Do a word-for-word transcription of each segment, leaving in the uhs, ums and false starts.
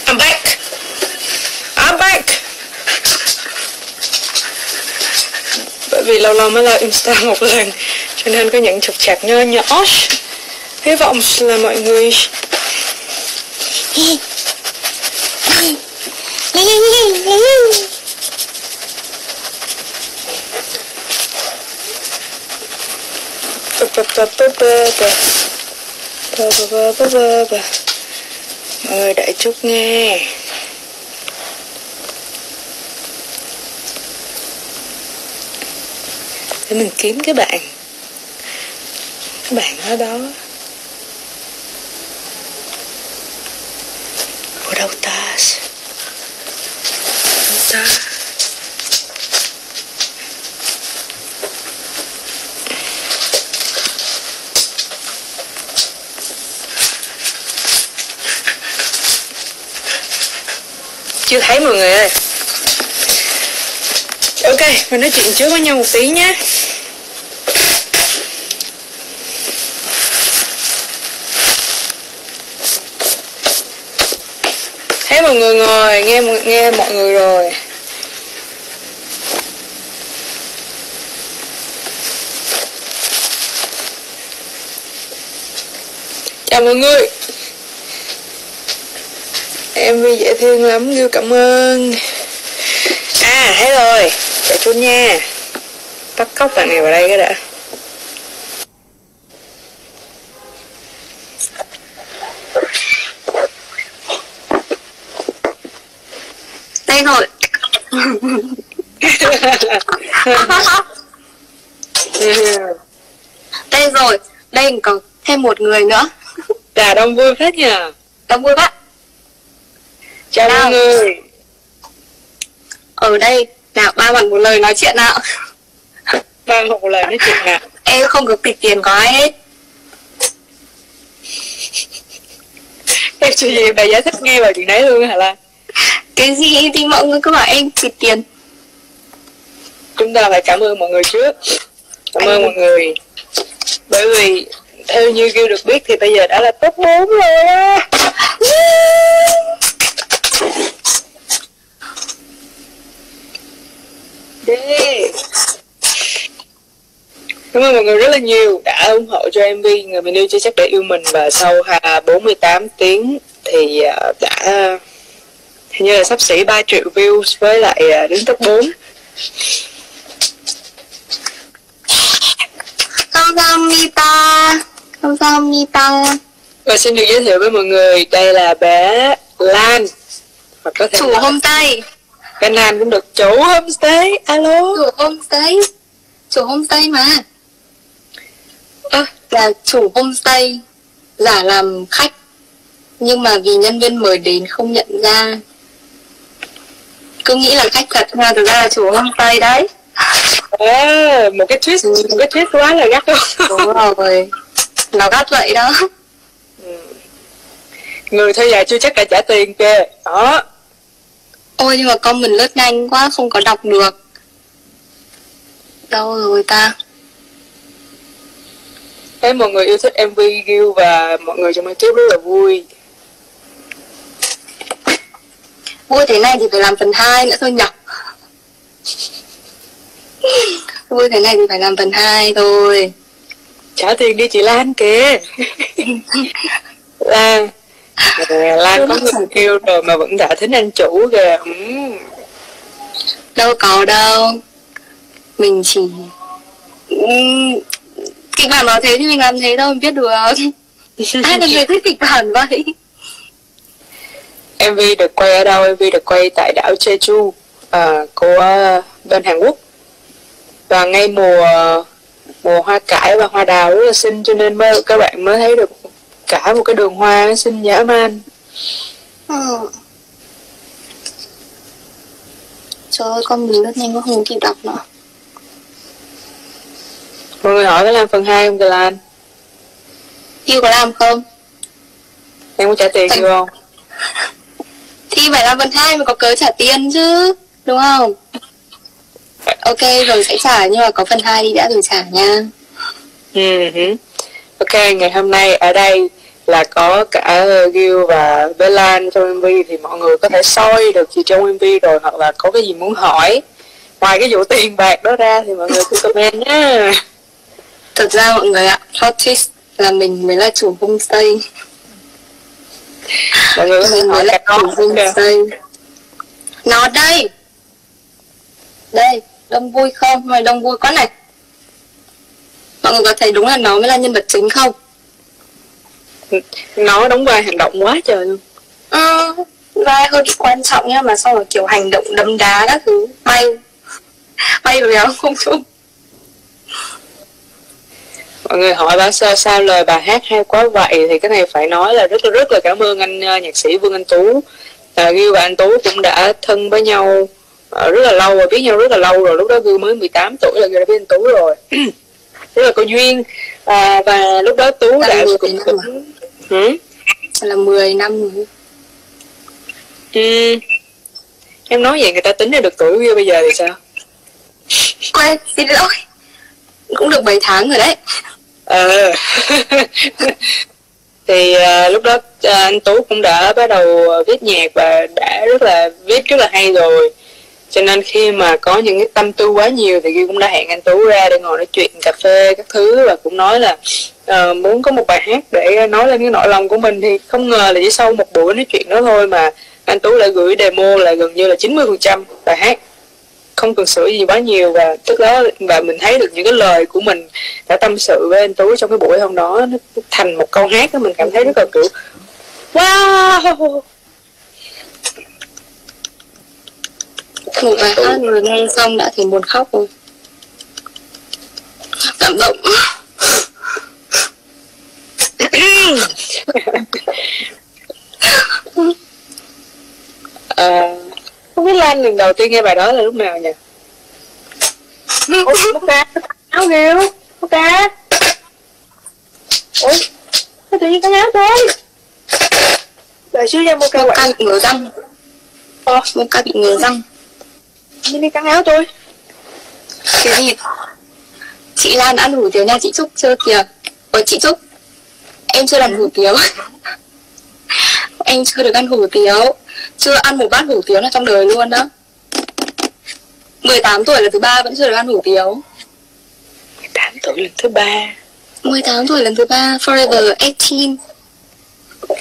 I'm back. I'm back. Bởi vì lâu lâu mới lên Insta một lần, cho nên có những trục trặc nho nhỏ. Hy vọng là mọi người mọi người đợi chút nghe. Để mình kiếm cái bạn Cái bạn ở đó. Ở đâu ta? Đâu ta? Chưa thấy mọi người ơi. Ok, mình nói chuyện trước với nhau một tí nhé. Thấy mọi người ngồi, nghe nghe mọi người rồi. Chào mọi người. Em Vi dễ thương lắm, yêu cảm ơn. À, thấy rồi, để chút nha. Bắt cóc bạn này vào đây cái đã. Đây rồi. Đây rồi, đây còn thêm một người nữa. Chà, đông vui phết nhờ. Đông vui quá. Chào nào mọi người. Ở đây, nào ba bạn một lời nói chuyện nào. Ba một lời nói chuyện nào. Em không được tịch tiền có ai hết. Em chưa gì bà giải thích nghe vào chuyện đấy luôn hả Lan? Cái gì thì mọi người cứ bảo em tịch tiền. Chúng ta phải cảm ơn mọi người trước. Cảm ơn mọi người. Bởi vì theo như kêu được biết thì bây giờ đã là top bốn rồi á. Yeah. Cảm ơn mọi người rất là nhiều đã ủng hộ cho em vê Người Mình Yêu Chưa Chắc Để Yêu Mình. Và sau bốn mươi tám tiếng thì đã hình như là sắp xỉ ba triệu views với lại đứng top bốn. Kamsahamnida. Kamsahamnida. Và xin được giới thiệu với mọi người, đây là bé Lan, hoặc có thể chủ homestay. Bé Lan cũng được chủ homestay. Alo. Chủ homestay. Chủ homestay mà. À. Là chủ homestay giả làm khách, nhưng mà vì nhân viên mời đến không nhận ra, cứ nghĩ là khách thật mà thực ra là chủ homestay đấy. À, một cái twist, một cái twist quá là gắt luôn. Đúng rồi, nó gắt vậy đó. Ừ. Người thuê nhà chưa chắc đã trả tiền kìa. Đó. Ôi nhưng mà con mình lướt nhanh quá, không có đọc được. Đâu rồi ta? Thấy mọi người yêu thích em vê Gil và mọi người trong ekip rất là vui. Vui thế này thì phải làm phần hai nữa thôi nhỉ? Vui thế này thì phải làm phần hai thôi. Trả tiền đi chị Lan kìa. Lan Lan có người yêu rồi mà vẫn đã thính anh chủ kìa. Ừ. Đâu có đâu. Mình chỉ kịch bản nói thế thì mình làm thế thôi, mình biết được. Ai là người thích kịch bản vậy? em vê được quay ở đâu? em vê được quay tại đảo Jeju à, của bên Hàn Quốc. Và ngay mùa mùa hoa cải và hoa đào rất là xinh, cho nên mới, các bạn mới thấy được cả một cái đường hoa xinh dã man. Ừ. Trời ơi, con mình rất nhanh quá không kịp đọc nữa. Mọi người hỏi có làm phần hai không kìa Lan? Yêu có làm không? Em có trả tiền Thành... chưa không? Thì phải làm phần hai mà có cớ trả tiền chứ, đúng không? Ok rồi sẽ trả, nhưng mà có phần hai đi đã rồi trả nha. Ừ. Ok, ngày hôm nay ở đây là có cả Gil và Velan trong em vê, thì mọi người có thể soi được gì trong em vê rồi, hoặc là có cái gì muốn hỏi ngoài cái vụ tiền bạc đó ra thì mọi người cứ comment nhá. Thật ra mọi người ạ, plot twist là mình mới là chủ homestay. Mọi người có thể hỏi là cả chủ nó homestay. Nó đây. Đây, Đông vui không? Mày Đông vui quá này. Mọi người có thấy đúng là nó mới là nhân vật chính không? Nó đóng vai hành động quá trời luôn. Ừ, vai hơi bị quan trọng nha, mà xong rồi kiểu hành động đấm đá các thứ, bay bay vào không trung. Mọi người hỏi bà sao sao lời bà hát hay quá vậy, thì cái này phải nói là rất là rất là cảm ơn anh uh, nhạc sĩ Vương Anh Tú. À, Gil và anh Tú cũng đã thân với nhau uh, rất là lâu rồi, biết nhau rất là lâu rồi. Lúc đó Gil mới mười tám tuổi là Gil đã biết anh Tú rồi. Rất là có duyên. À, và lúc đó Tú đã cũng, cũng... Ừ? Là mười năm rồi. Ừ. Em nói vậy người ta tính ra được tuổi Gil bây giờ thì sao? Quên, xin lỗi. Cũng được bảy tháng rồi đấy. Ờ. Thì uh, lúc đó uh, anh Tú cũng đã bắt đầu viết nhạc và đã rất là viết rất là hay rồi, cho nên khi mà có những cái tâm tư quá nhiều thì Gil cũng đã hẹn anh Tú ra để ngồi nói chuyện cà phê các thứ, và cũng nói là uh, muốn có một bài hát để nói lên cái nỗi lòng của mình. Thì không ngờ là chỉ sau một buổi nói chuyện đó thôi mà anh Tú lại gửi demo là gần như là chín mươi phần trăm bài hát, không cần sửa gì quá nhiều. Và tức đó, và mình thấy được những cái lời của mình đã tâm sự với anh Tú trong cái buổi hôm đó nó thành một câu hát đó, mình cảm thấy rất là kiểu wow. Một bài hát vừa nghe xong đã thấy buồn khóc rồi, cảm động. À, không biết Lan lần đầu tiên nghe bài đó là lúc nào nhỉ? Ủa, Mốc Ca, áo Gil, Mốc Ca. Ủa, sao tự nhiên cắn áo tôi? Đợi xíu nha, Mốc Ca Mốc Ca bị ngứa răng. Ờ, Mốc Ca bị ngứa răng. Mình đi cắn áo tôi. Cái gì? Chị Lan ăn hủ tiếu nhà chị Trúc chưa kìa? Ủa chị Trúc, em chưa làm hủ tiếu. Em chưa được ăn hủ tiếu. Chưa ăn một bát hủ tiếu nào trong đời luôn đó. Mười tám tuổi lần thứ ba vẫn chưa được ăn hủ tiếu. Mười tám tuổi lần thứ ba. Mười tám tuổi lần thứ ba. Forever eighteen. Ok.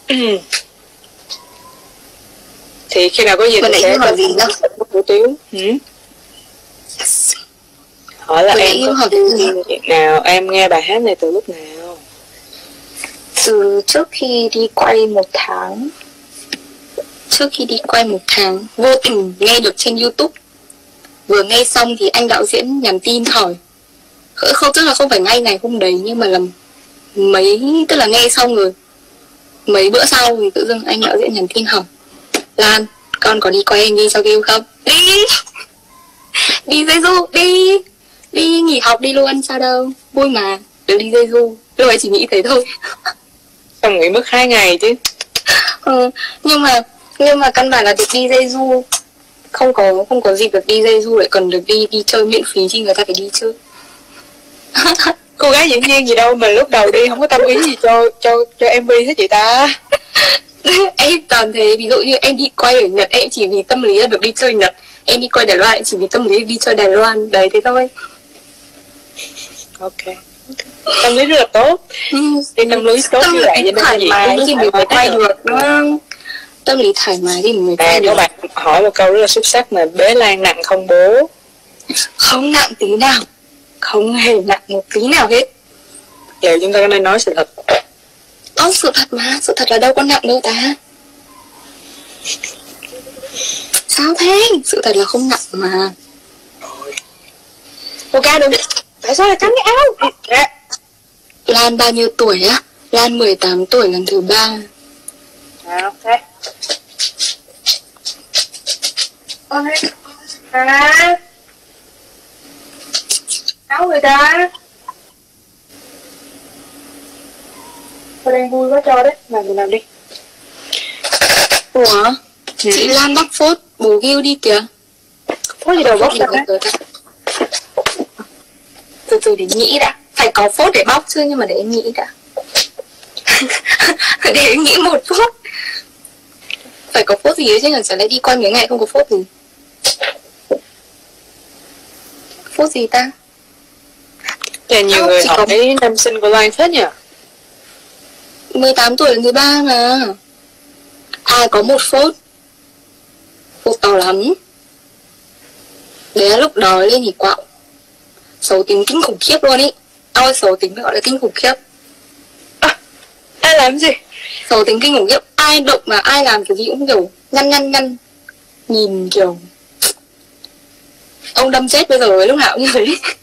Thì khi nào có gì mình thì sẽ hỏi gì đâu hủ tiếu. Ừ. Yes. Hỏi là mình em có hỏi chuyện nào, em nghe bài hát này từ lúc nào? Từ trước khi đi quay một tháng. Trước khi đi quay một tháng, vô tình nghe được trên YouTube. Vừa nghe xong thì anh đạo diễn nhắn tin hỏi. Không, tức là không phải ngay ngày hôm đấy, nhưng mà là mấy, tức là nghe xong rồi mấy bữa sau thì tự dưng anh đạo diễn nhắn tin hỏi: Lan, con có đi quay em đi cho Gil không? Đi. Đi Jeju, đi. Đi nghỉ học đi luôn, sao đâu. Vui mà, được đi Jeju. Lúc ấy chỉ nghĩ thế thôi. Xong nghĩ mất hai ngày chứ. Ừ, nhưng mà nhưng mà căn bản là được đi Jeju, không có không có gì được đi Jeju lại còn được đi đi chơi miễn phí chứ người ta phải đi chơi. Cô gái diễn viên gì đâu mà lúc đầu đi không có tâm ý gì cho cho cho em vê hết chị ta. Em toàn thế, ví dụ như em đi quay ở Nhật em chỉ vì tâm lý là được đi chơi Nhật, em đi quay Đài Loan chỉ vì tâm lý đi chơi Đài Loan, đấy thế thôi. Ok, tâm lý rất là tốt. Ừ. Thì tâm lý tốt Tâm như vậy lý thoải mái thì mình mới quay được, đúng không? Tâm lý thoải mái thì mình mới quay à, được. các bạn hỏi một câu rất là xuất sắc mà bế Lan nặng không bố? Không nặng tí nào, không hề nặng một tí nào hết. Giờ chúng ta có nên nói sự thật. Ơ, sự thật mà, sự thật là đâu có nặng đâu ta. Sao thế? Sự thật là không nặng mà. Ok đừng. Tại sao lại cắn cái áo? À. Lan bao nhiêu tuổi á? Lan mười tám tuổi lần thứ ba. À, ok. Ok. À. Áo người ta. Tôi đang vui quá cho đấy, làm mình làm đi. Ủa? Ừ. Chị Lan bóc phốt bố Gil đi kìa. Phốt gì đâu bóc ra. Từ từ để nghĩ đã. Phải có phốt để bóc chứ, nhưng mà để em nghĩ đã. Để nghĩ một phút. Phải có phốt gì đấy chứ, chẳng lẽ đi quay mấy ngày không có phốt gì. Phốt gì ta? Là nhiều Không, người chỉ hỏi có- năm sinh của Loan phết nhỉ. mười tám tuổi đến mười ba mà. À có một phốt. Phốt to lắm. Đấy là lúc đói lên thì quạo. Xấu tính kinh khủng khiếp luôn ý. Ôi xấu tính gọi là kinh khủng khiếp. À, ai làm gì? Xấu tính kinh khủng khiếp. Ai động mà ai làm kiểu gì cũng kiểu nhăn nhăn nhăn. Nhìn kiểu ông đâm chết bây giờ ấy, lúc nào cũng như thế.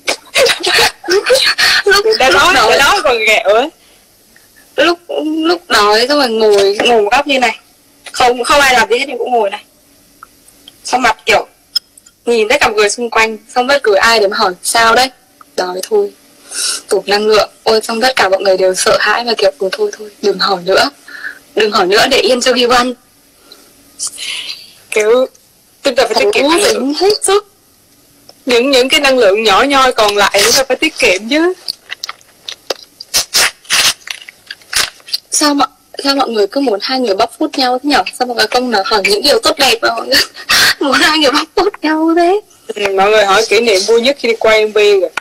lúc, Người ta lúc nói, đói, người nói còn ghẹo á. lúc lúc đói xong rồi ngồi ngồi góc như này, không không ai làm gì hết thì cũng ngồi này, xong mặt kiểu nhìn tất cả mọi người xung quanh, xong bất cứ ai để mà hỏi sao đấy, đói thôi, tủ năng lượng. Ôi xong tất cả mọi người đều sợ hãi và kiểu ừ, thôi thôi đừng hỏi nữa, đừng hỏi nữa để yên cho Ghi Văn. Kiểu tức là phải tiết kiệm năng lượng. Tính hết sức. Những những cái năng lượng nhỏ nhoi còn lại chúng ta phải tiết kiệm chứ. Sao mọi sao mọi người cứ muốn hai người bóc phút nhau thế nhở? Sao mọi người không nào hỏi những điều tốt đẹp mà mọi người muốn hai người bóc phút nhau thế? Ừ, mọi người hỏi kỷ niệm vui nhất khi đi quay em vê rồi.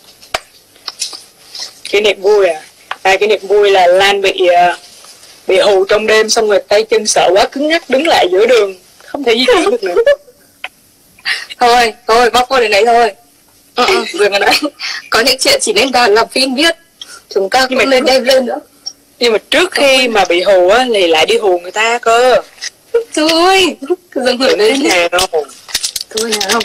Kỷ niệm vui à? À kỷ niệm vui là Lan bị uh, bị hù trong đêm, xong rồi tay chân sợ quá cứng ngắc đứng lại giữa đường, không thể di chuyển được nữa. Thôi, thôi bóc phốt đến đấy thôi. Ừ, ừ, rồi mà nói có những chuyện chỉ nên đoàn làm phim biết. Chúng ta cũng lên đem lên nữa. Nhưng mà trước khi mà bị hù á thì lại đi hù người ta cơ. Thôi, cứ dừng hưởng lên đi. Nào Thôi nào.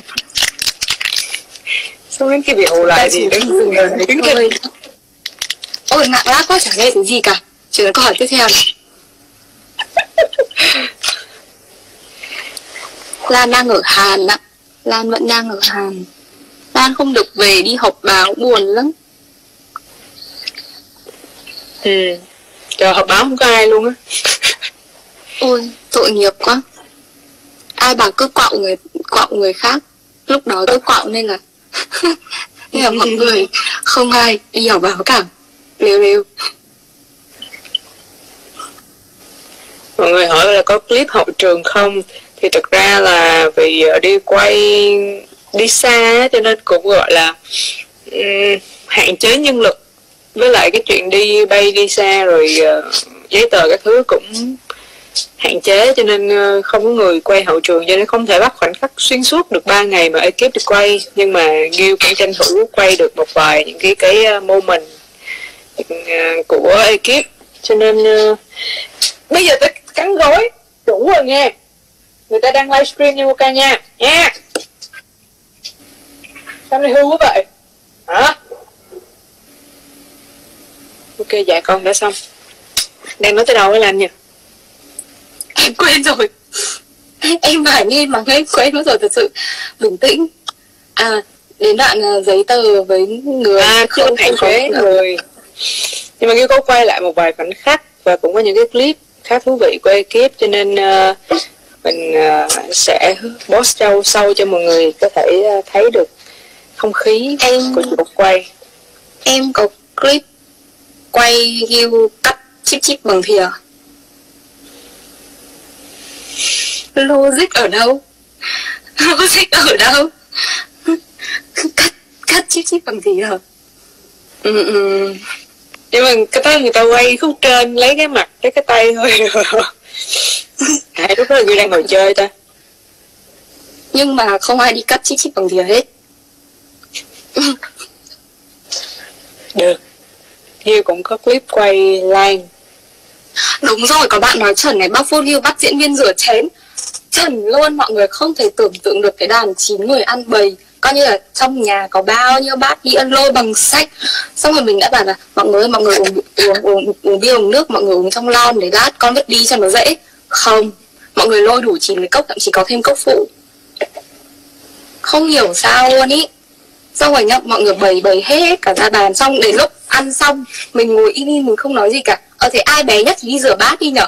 xong đến khi bị hù lại thì đứng đứng đứng Thôi. Ôi nặng lắm quá, chẳng nghe cái gì cả. Chuyển đến câu hỏi tiếp theo này. Lan đang ở Hàn ạ. Lan vẫn đang ở Hàn. Lan không được về đi họp báo, buồn lắm. Ừ. Trời, họp báo không có ai luôn á. Ôi, tội nghiệp quá. Ai bảo cứ quạo người quạo người khác. Lúc đó tôi quạo nên là nên là mọi người không ai đi họp báo cả. Liều liều. Mọi người hỏi là có clip hậu trường không, thì thực ra là vì đi quay đi xa cho nên cũng gọi là um, hạn chế nhân lực, với lại cái chuyện đi bay đi xa rồi uh, giấy tờ các thứ cũng hạn chế, cho nên uh, không có người quay hậu trường, cho nên không thể bắt khoảnh khắc xuyên suốt được ba ngày mà ekip đi quay. Nhưng mà Gil cũng tranh thủ quay được một vài những cái cái uh, moment uh, của ekip, cho nên uh, bây giờ tôi cắn gối đủ rồi nghe, người ta đang livestream nha Mocha nha nha. Sao này hư quá vậy hả? Ok dạ con đã xong. Đang nói tới đâu với Lan nhỉ? Em quên rồi. Em phải nghe mà nghe quên mất rồi, thật sự. Bình tĩnh. À, đến đoạn uh, giấy tờ với người. À, không hạn chế người. Nhưng mà Gil có quay lại một vài khoảnh khắc và cũng có những cái clip khá thú vị của ekip, cho nên uh, mình uh, sẽ post sau sau cho mọi người có thể uh, thấy được không khí em, của cuộc quay. Em có clip quay Gil cắt chip chip bằng thìa. Logic ở đâu? Logic ở đâu? cắt cắt chip chip bằng thìa. Ừ, ừ. Nhưng mà cái tay người ta quay khúc trên lấy cái mặt lấy cái tay thôi. Hai lúc đó là Gil đang ngồi chơi ta. Nhưng mà không ai đi cắt chip chip bằng thìa hết. Được, Gil cũng có clip quay Lan. Đúng rồi, có bạn nói chuẩn này, bác Phốt Gil bắt diễn viên rửa chén. Chuẩn luôn, mọi người không thể tưởng tượng được cái đàn chín người ăn bầy. Coi như là trong nhà có bao nhiêu bát đĩa lôi bằng sách. Xong rồi mình đã bảo là mọi người mọi người uống uống uống, uống bia uống nước, mọi người uống trong lon để lát con vứt đi cho nó dễ. Không, mọi người lôi đủ chín cái cốc, thậm chí có thêm cốc phụ. Không hiểu sao luôn ý. Xong rồi nhá, mọi người bày bày hết cả ra bàn. Xong đến lúc ăn xong mình ngồi im im mình không nói gì cả. Ờ thế ai bé nhất thì đi rửa bát đi nhở.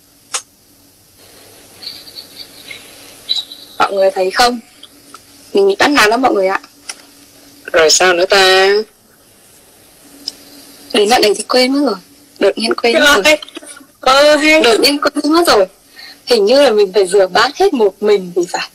Mọi người thấy không? Mình bị bắt nạt lắm mọi người ạ. Rồi sao nữa ta? Đến đoạn này thì quên mất rồi. Đột nhiên quên mất rồi. Ờ hay. Đột nhiên quên mất rồi. Hình như là mình phải rửa bát hết một mình thì phải.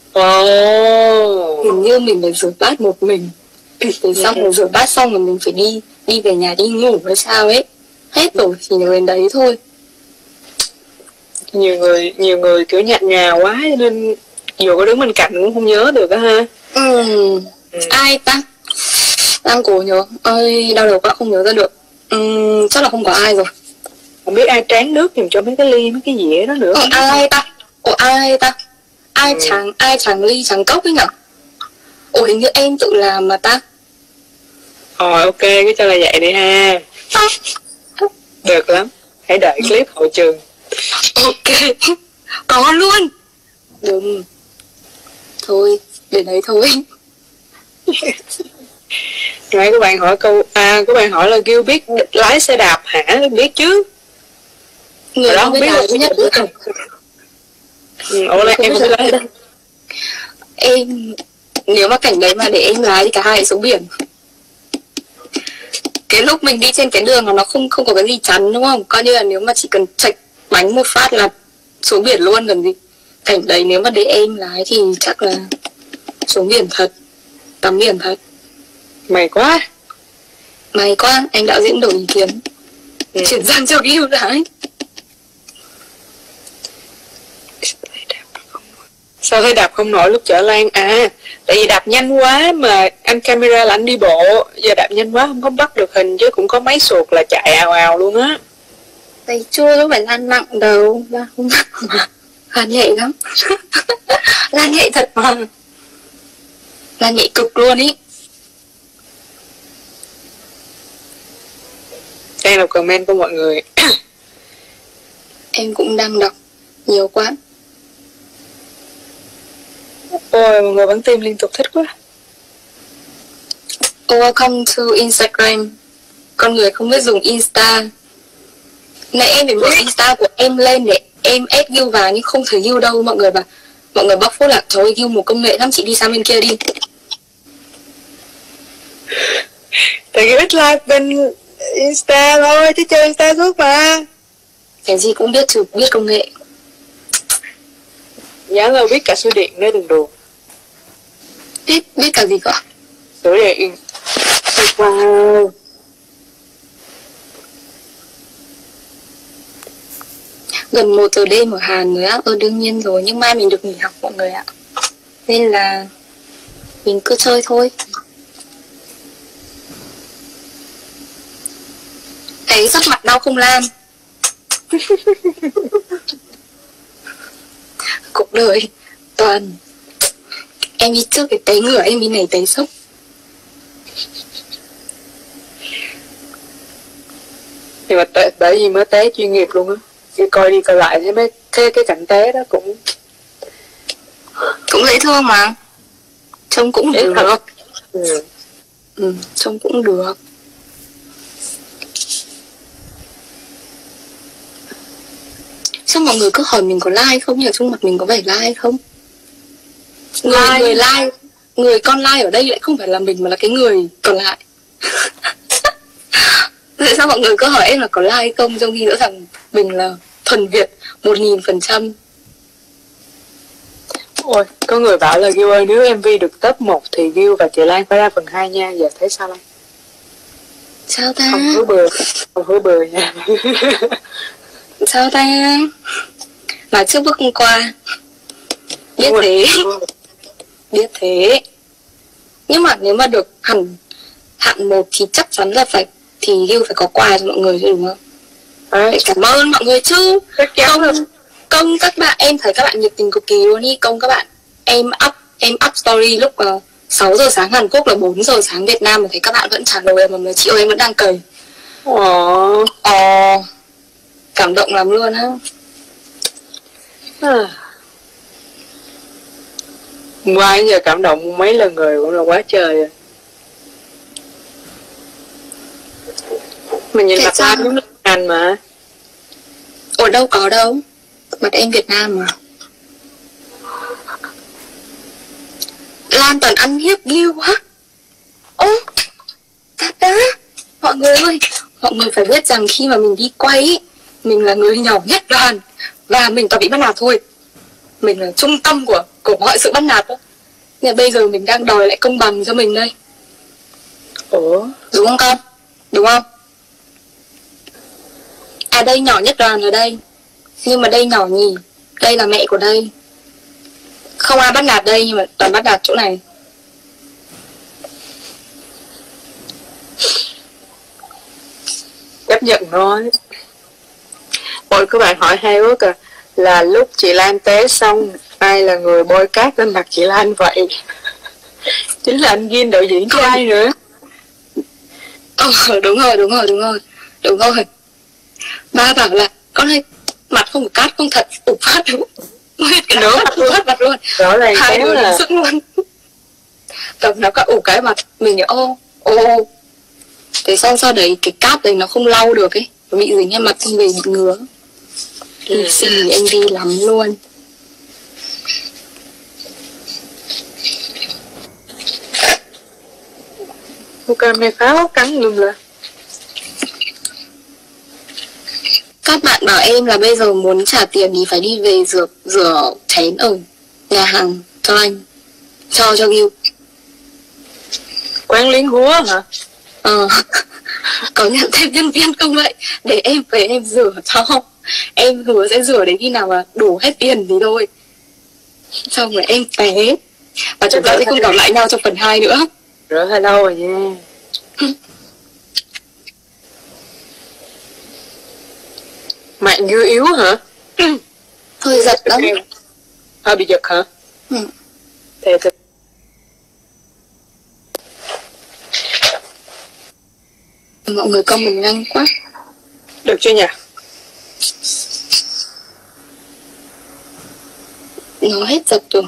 Ồ. Hình như mình phải rửa bát một mình. Thì xong rồi rửa bát xong rồi mình phải đi đi về nhà đi ngủ hay sao ấy. Hết rồi thì đến đấy thôi. Nhiều người nhiều người kiểu nhạt nhòa quá cho nên dù có đứng bên cạnh cũng không nhớ được á ha. Ừ. ừ. Ai ta? Đang cố nhớ. Ơi đau đầu quá không nhớ ra được. Ừ, chắc là không có ai rồi. Không biết ai tráng nước giùm cho mấy cái ly mấy cái dĩa đó nữa. Ồ, ai ta? Ồ ai ta? Ai ừ. tráng ai tráng ly tráng cốc ấy nhở? Ồ hình như em tự làm mà ta. Rồi ok cứ cho là vậy đi ha. Được lắm. Hãy đợi clip hậu trường. Ok. Có luôn. Đừng. Thôi để đấy thôi. Rồi các bạn hỏi câu à các bạn hỏi là kêu biết lái xe đạp hả? Biết chứ. Người đó không biết là nhất nữa. Ừ, ủa là em không biết lái. Em nếu mà cảnh đấy mà để em lái thì cả hai xuống biển. Cái lúc mình đi trên cái đường mà nó không không có cái gì chắn đúng không? Coi như là nếu mà chỉ cần chạch bánh một phát là xuống biển luôn còn gì. Cảnh đấy nếu mà để em lái thì chắc là xuống biển thật. Tắm biển thật. Mày quá. May quá, anh đạo diễn đổi ý kiến. Ừ. Chuyển sang cho cái ưu đãi. Sao thấy đạp không nổi lúc chở Lan? À, tại vì đạp nhanh quá mà anh camera là anh đi bộ. Giờ đạp nhanh quá không có bắt được hình chứ cũng có mấy suột là chạy ào ào luôn á. Tay chua lúc phải Lan nặng đâu. Lan không nặng mà. Lan nhẹ lắm. Lan nhẹ thật mà. Lan nhẹ cực luôn ý. Đây là comment của mọi người. Em cũng đang đọc nhiều quá. Ôi mọi người bắn tim liên tục, thích quá. Welcome to Instagram. Con người không biết dùng Insta. Nãy em phải mở Insta của em lên để em add view vào nhưng không thấy view đâu mọi người. Và mọi người bóc phốt là trời ơi view một công nghệ lắm, chị đi sang bên kia đi. Tại vì ít like bên Insta thôi chứ chơi Insta suốt mà. Cái gì cũng biết trừ biết công nghệ. Giá lâu biết cả số điện nữa đừng đùa. Biết biết cả gì cơ? Số điện. Wow. Gần một giờ đêm ở Hàn rồi á. Ờ đương nhiên rồi, nhưng mai mình được nghỉ học mọi người ạ. Nên là mình cứ chơi thôi. Thấy sắc mặt đau không Lan? Cuộc đời toàn em đi trước cái té ngửa, em đi này té sốc. Nhưng mà tại bởi vì mới té chuyên nghiệp luôn á. Đi coi đi coi lại thấy mấy cái cái cảnh té đó cũng cũng dễ thương mà. Trông cũng được. Thật. Ừ. Ừ, trông cũng được. Sao mọi người cứ hỏi mình có like không, nhưng trong mặt mình có vẻ like không? Người, like. người like, người con like ở đây lại không phải là mình mà là cái người còn lại. Tại sao mọi người cứ hỏi em là có like không, trong khi nữa rằng mình là thuần Việt một nghìn phần trăm. Ôi, có người bảo là Gil ơi, nếu em vê được top một thì Gil và chị Lan phải ra phần hai nha. Giờ thấy sao Lan? Sao ta? Không hứa bừa, không hứa bừa nha. Sao ta? Mà trước bước hôm qua biết thế. Biết thế. Nhưng mà nếu mà được hẳn hạng một thì chắc chắn là phải thì Gil phải có quà cho mọi người chứ đúng không? Phải cảm ơn mọi người chứ. Công, công các bạn, em thấy các bạn nhiệt tình cực kỳ luôn ý. Công các bạn, em up em up story lúc uh, sáu giờ sáng Hàn Quốc là bốn giờ sáng Việt Nam mà thấy các bạn vẫn trả lời mà nói chị ơi em vẫn đang cày. Ồ, ồ, cảm động lắm luôn á. À. Qua giờ cảm động mấy lần người cũng là quá trời rồi. Mình nhìn mặt Lan giống nước Anh mà. Ủa đâu có đâu. Mặt em Việt Nam mà. Lan toàn ăn hiếp Gil quá. Ô, thật đó. Mọi người ơi, mọi người phải biết rằng khi mà mình đi quay ý, mình là người nhỏ nhất đoàn và mình toàn bị bắt nạt thôi. Mình là trung tâm của của mọi sự bắt nạt đó. Nên bây giờ mình đang đòi lại công bằng cho mình đây. Ủa? Đúng không con? Đúng không? À đây nhỏ nhất đoàn ở đây. Nhưng mà đây nhỏ nhì. Đây là mẹ của đây. Không ai bắt nạt đây nhưng mà toàn bắt nạt chỗ này. Chấp nhận thôi. Ôi các bạn hỏi hay quá kìa. Là lúc chị Lan té xong, ai là người bôi cát lên mặt chị Lan vậy? Chính là anh Gin, đạo diễn trai nữa. Ờ đúng rồi, đúng rồi, đúng rồi. Đúng rồi. Ba bảo là con ơi, mặt không có cát không thật, ủ phát đúng. Cái nữa ủ phát mặt luôn. Rõ ràng hai té đứa là sức luôn. Tập nó có ủ cái mặt, mình nhớ ô, ô. Thế sau sau đấy cái cát đấy nó không lau được ấy, nó bị dính trên mặt xong về bị ngứa. Thì xinh anh đi lắm luôn. cô cam này khá cắn luôn là. Các bạn bảo em là bây giờ muốn trả tiền thì phải đi về rửa rửa chén ở nhà hàng cho anh, cho cho Gil. Quán liếng húa hả? Ờ. Có nhận thêm nhân viên không vậy? Để em về em rửa cho. Em hứa sẽ rửa đến khi nào mà đủ hết tiền thì thôi. Xong rồi em té. Và chúng ta sẽ không gặp lại nhau trong phần hai nữa. Rửa hơi lâu rồi nha. Mạng dư yếu hả? Hơi giật lắm. Hơi bị giật hả? Ừ. Thế thì mọi người comment nhanh quá. được chưa nhỉ? Nó hết giật rồi.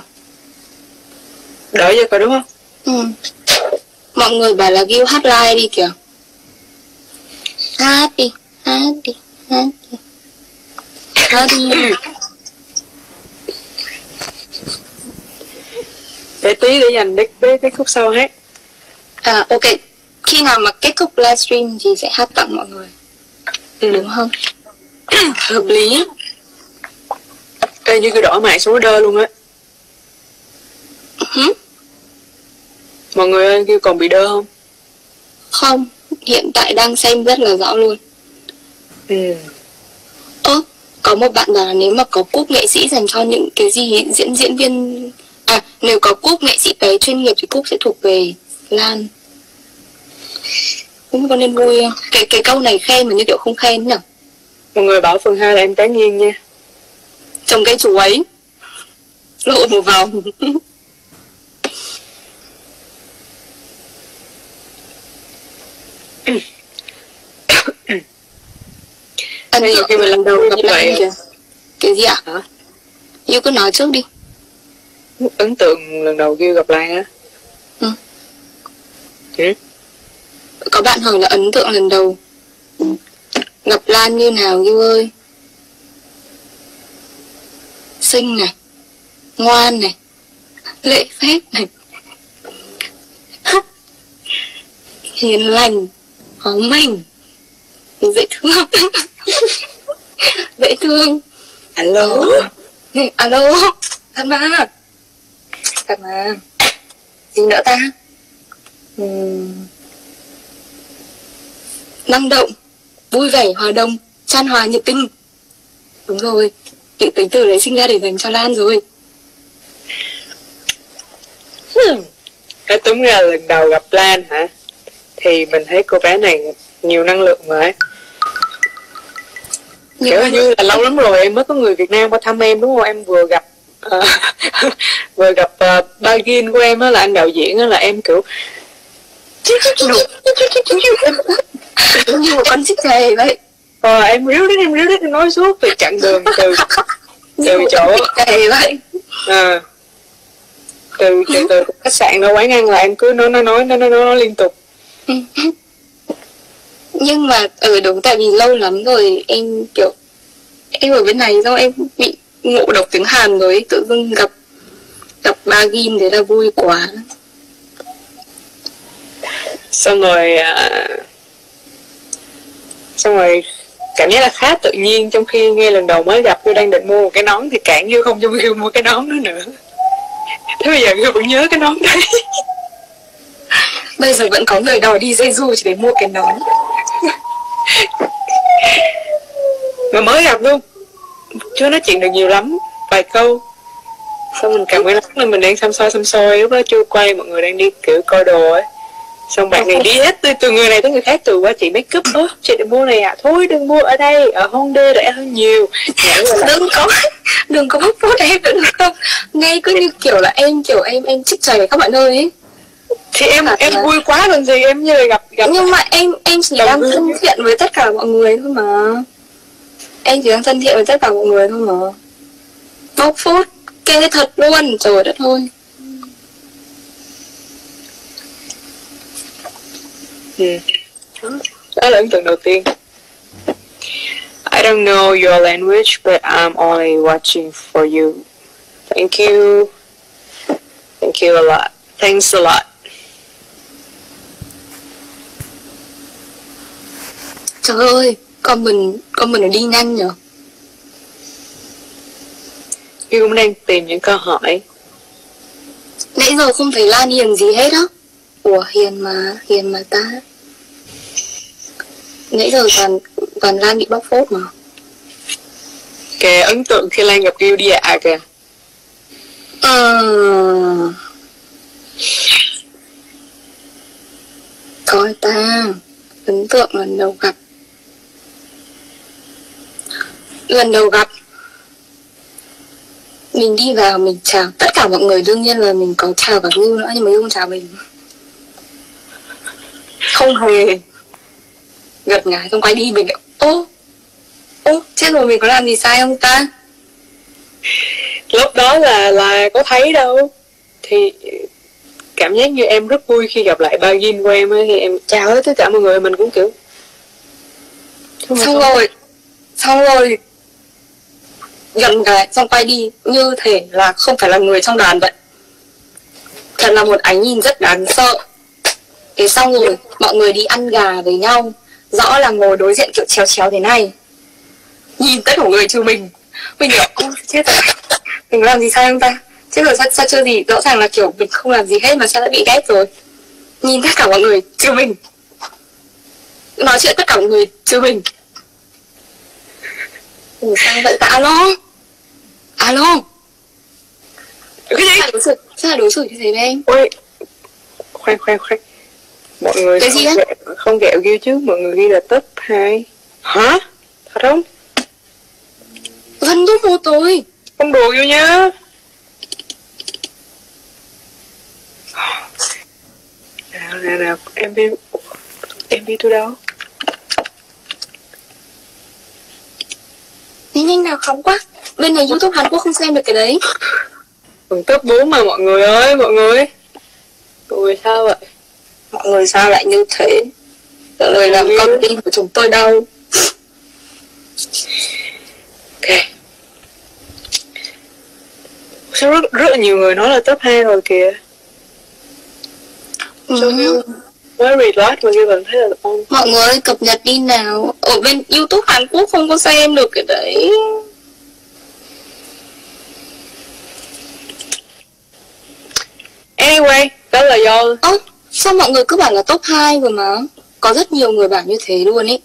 Đỡ chưa có đúng không? Ừ. Mọi người bảo là Gil hát live đi kìa. Hát đi, hát đi, hát đi. Hát đi. Để tí để dành đến cái, cái khúc sau hát. À ok. Khi nào mà kết thúc livestream thì sẽ hát tặng mọi người. Ừ. Đúng không? Hợp lý. Ê, như cái đỏ mạng xuống đơ luôn á. Ừ. Mọi người ơi, kêu còn bị đơ không? Không, hiện tại đang xem rất là rõ luôn. Ừ. Ơ, có một bạn bảo là nếu mà có cúp nghệ sĩ dành cho những cái gì diễn diễn viên, à nếu có cúp nghệ sĩ bé chuyên nghiệp thì cúp sẽ thuộc về Lan. Không có nên vui không? Cái, cái câu này khen mà như kiểu không khen nhỉ? Mọi người bảo phần hai là em tán nhiên nha. Trồng cây chú ấy lộn một vòng. Anh nhiều khi mình lần đầu gặp lại kìa. Cái gì ạ? Hả? Yêu cứ nói trước đi. Ấn tượng lần đầu kêu gặp Lan á. Ừ. Ừ. Có bạn hỏi là ấn tượng lần đầu gặp Lan như nào Gil ơi? Xinh này, ngoan này, lễ phép này, hiền lành, hóm mình, dễ thương. Dễ thương. Alo. Alo. Thật mà. Thật mà. Gì nữa ta? Uhm. Năng động, vui vẻ, hòa đồng, chan hòa nhiệt tình. Đúng rồi, những tính từ đấy sinh ra để dành cho Lan rồi. Hmm. Cái túm ra lần đầu gặp Lan hả? Thì mình thấy cô bé này nhiều năng lượng mà. Kiểu như là lâu lắm rồi em mới có người Việt Nam qua thăm em đúng không? Em vừa gặp uh, vừa gặp uh, ba Gin của em á, là anh đạo diễn á, là em kiểu như một con chích chè vậy. Ờ, em ríu rít em ríu rít em nói suốt từ chặng đường từ từ chỗ chè vậy. À, từ, từ từ khách sạn ra quán ăn là em cứ nói nói nói nói nói, nói, nói liên tục. Nhưng mà ở ừ, đúng tại vì lâu lắm rồi em kiểu em ở bên này do em bị ngộ độc tiếng Hàn rồi ấy, tự dưng gặp gặp ba Gin thế là vui quá. Xong rồi à, xong rồi cảm giác là khá tự nhiên, trong khi ngay lần đầu mới gặp tôi đang định mua một cái nón thì cản như không cho Will mua cái nón đó nữa. Thế bây giờ Will vẫn nhớ cái nón đấy. Bây giờ vẫn có người đòi đi Jeju chỉ để mua cái nón. Mà mới gặp luôn, chưa nói chuyện được nhiều lắm, vài câu. Xong mình cảm thấy lắm là mình đang xăm soi xăm soi, lúc đó chưa quay, mọi người đang đi kiểu coi đồ ấy. Xong bạn này đi hết từ, từ người này tới người khác, từ qua chị make up, ơ chị định mua này à, thôi đừng mua ở đây, ở Honda rẻ hơn nhiều. Đừng có, đừng có bóc phốt em được không? Nghe cứ như kiểu là em kiểu em em chích chày các bạn ơi ấy. Thì em à, em là... vui quá còn gì, em như là gặp gặp nhưng mà em em chỉ đang thân thiện với tất cả mọi người thôi mà. Em chỉ đang thân thiện với tất cả mọi người thôi mà. Bóc phốt kê thật luôn, trời đất ơi. Ừ. Đó là ấn tượng đầu tiên. I don't know your language, but I'm only watching for you. Thank you. Thank you a lot. Thanks a lot. Trời ơi, con mình con mình đi nhanh nhở. Yêu cũng đang tìm những câu hỏi. Nãy giờ không thấy Lan hiền gì hết á. Ủa hiền mà, hiền mà ta. Nãy giờ toàn toàn Lan bị bóc phốt mà. Kìa, ấn tượng khi Lan gặp Yêu đi ạ kìa. Ờ... Coi ta, ấn tượng lần đầu gặp. Lần đầu gặp mình đi vào mình chào tất cả mọi người, đương nhiên là mình có chào cả Yêu nữa, nhưng mà Yêu không chào mình. Không hề. Gật ngái xong quay đi, mình lại ô ô chết rồi, mình có làm gì sai không ta? Lúc đó là là có thấy đâu. Thì cảm giác như em rất vui khi gặp lại ba Gin của em ấy. Thì em chào hết tất cả mọi người, mình cũng kiểu xong rồi xong rồi gần cái xong quay đi như thể là không phải là người trong đoàn vậy. Thật là một ánh nhìn rất đáng sợ. Thế xong rồi mọi người đi ăn gà với nhau, rõ là ngồi đối diện kiểu chéo chéo thế này, nhìn tất cả mọi người trừ mình. Mình kiểu ô chết rồi, mình làm gì sai không ta? Chết rồi, sao, sao chưa gì, rõ ràng là kiểu mình không làm gì hết mà sao đã bị ghét rồi. Nhìn tất cả mọi người trừ mình, nói chuyện tất cả mọi người trừ mình. Ủa sao vậy ta? Alo Alo cái gì? Sao đối xử, sao là đối xử như thế với em? Ôi khoan khoan khoan, mọi người cái gì không, ghẹo, không ghẹo ghi chứ, mọi người ghi là top hai. Hả? Thật không? Vân top một rồi. Không đùa vô nhá. Nào nào nào, em đi em đi tôi đâu? Nhanh nhanh nào, khóng quá. Bên này YouTube Hàn Quốc không xem được cái đấy. Còn top bốn mà mọi người ơi, mọi người. Mọi người sao vậy? Mọi người sao lại như thế? Mọi người làm con tim của chúng tôi đau. Ok. Sao rất, rất là nhiều người nói là top hai rồi kìa. Ừ. Mới reload mà ghi vẫn thấy là on. Mọi người cập nhật đi nào. Ở bên YouTube Hàn Quốc không có xem được cái đấy. Anyway, đó là do... Ơ, oh, sao mọi người cứ bảo là top hai rồi mà? Có rất nhiều người bảo như thế luôn ý.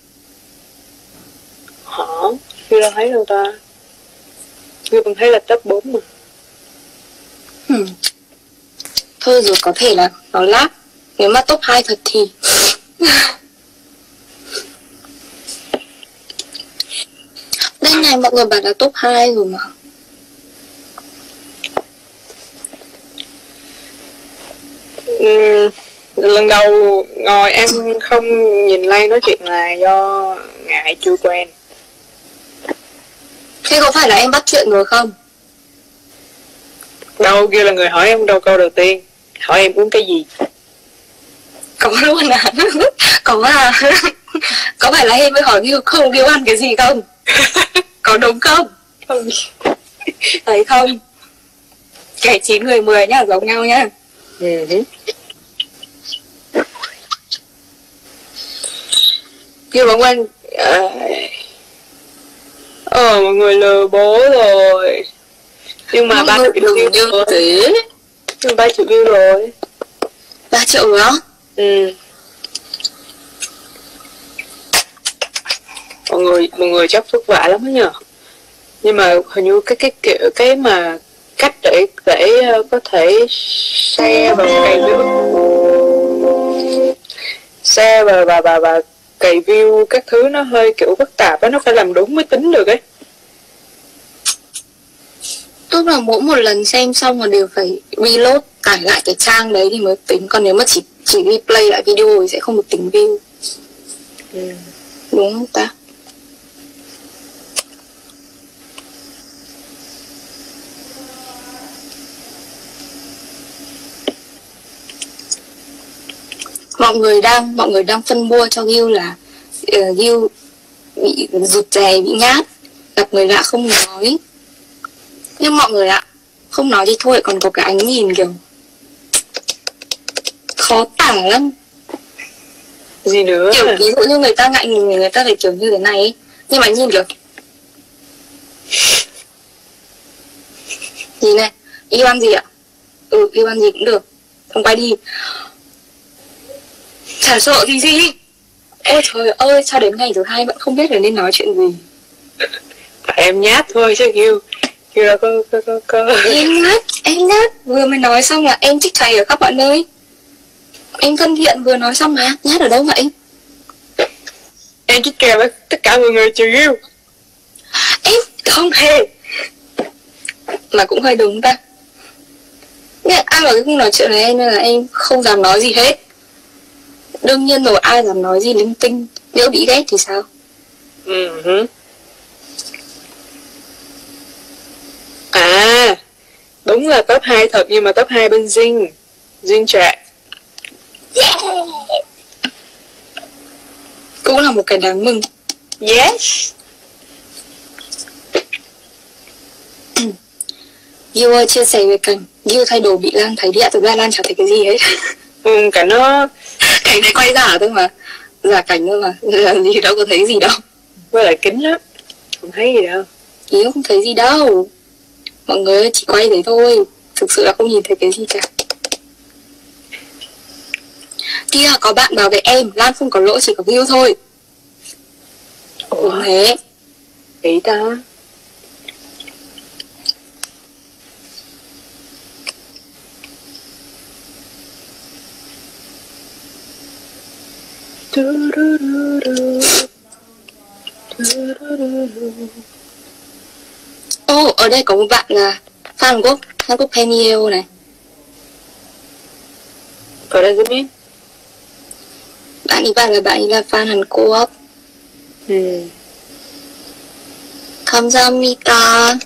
Hả? Chưa đâu thấy đâu ta. Ghi vẫn thấy là top bốn mà. Hmm. Thôi rồi, có thể là nó lát. Nếu mà top hai thật thì đây này, mọi người bảo là top hai rồi mà. Ừ, lần đầu ngồi em không nhìn Lan nói chuyện là do ngại chưa quen. Thế có phải là em bắt chuyện rồi không? Đâu, kia là người hỏi em đâu câu đầu tiên. Hỏi em uống cái gì? Có luôn à? Có à? Có phải là em mới hỏi Gil không Gil ăn cái gì không? Có đúng không? Không. Thấy không? Kẻ chín người mười nhá, giống nhau nhá. Ừ. Gil vẫn quan À, ờ mọi người lừa bố rồi. Nhưng mà ba triệu view rồi. Thế. Nhưng mà ba triệu view rồi. Ba triệu rồi á? Ừ. Mọi người mọi người chắc vất vả lắm đó nhờ. Nhưng mà hình như cái cái kiểu cái mà cách để để có thể share và cày view, share và và và và cày view các thứ nó hơi kiểu phức tạp á, nó phải làm đúng mới tính được ấy. Tức là mỗi một lần xem xong là đều phải reload tải lại cái trang đấy thì mới tính, còn nếu mà chỉ chỉ replay lại video thì sẽ không được tính view. Ừ. Đúng không ta? Mọi người đang mọi người đang phân bua cho Gil là uh, Gil bị rụt rè, bị nhát, gặp người lạ không nói. Nhưng mọi người ạ, không nói thì thôi, còn có cái ánh nhìn kiểu khó tả lắm. Gì nữa? Kiểu ví dụ như người ta ngại ngùng, người ta phải kiểu như thế này ấy. Nhưng mà nhìn kiểu gì này, yêu ăn gì ạ? Ừ, yêu ăn gì cũng được, không quay đi. Chả sợ gì gì. Ôi trời ơi, sao đến ngày thứ hai vẫn không biết là nên nói chuyện gì. Em nhát thôi chứ kêu kêu là có có có có Em nhát, em nhát. Vừa mới nói xong là em thích thầy ở khắp mọi nơi. Em thân thiện vừa nói xong mà, nhát ở đâu vậy? em chích kèo với tất cả mọi người trừ yêu. Em không hề. Mà cũng hơi đúng ta. Nên ai bảo cái không nói chuyện với em nên là em không dám nói gì hết. Đương nhiên rồi, ai dám nói gì linh tinh, nếu bị ghét thì sao? Ừ. Uh-huh. À, đúng là top hai thật, nhưng mà top hai bên Jin Jin Track. Yeah. Cũng là một cái đáng mừng. Yes. Gil ơi, chia sẻ về cảnh Gil thay đồ bị Lan thấy đi ạ. Thực ra Lan chẳng thấy cái gì hết. Ừ, cảnh nó cảnh này quay giả thôi mà, giả cảnh thôi mà, làm gì đâu có thấy gì đâu. với lại kính lắm, không thấy gì đâu. Ý không thấy gì đâu, mọi người chỉ quay đấy thôi, thực sự là không nhìn thấy cái gì cả. Kia có bạn bảo với em Lan không có lỗi, chỉ có Gil thôi. Ủa? Đúng thế. Ý ta. Ô, oh, ở đây có một bạn là fan Hàn Quốc, Hàn Quốc Penny này. Có đây giúp biết. Bạn ấy bảo là bạn ấy là fan Hàn Quốc. Ừ. 감사합니다.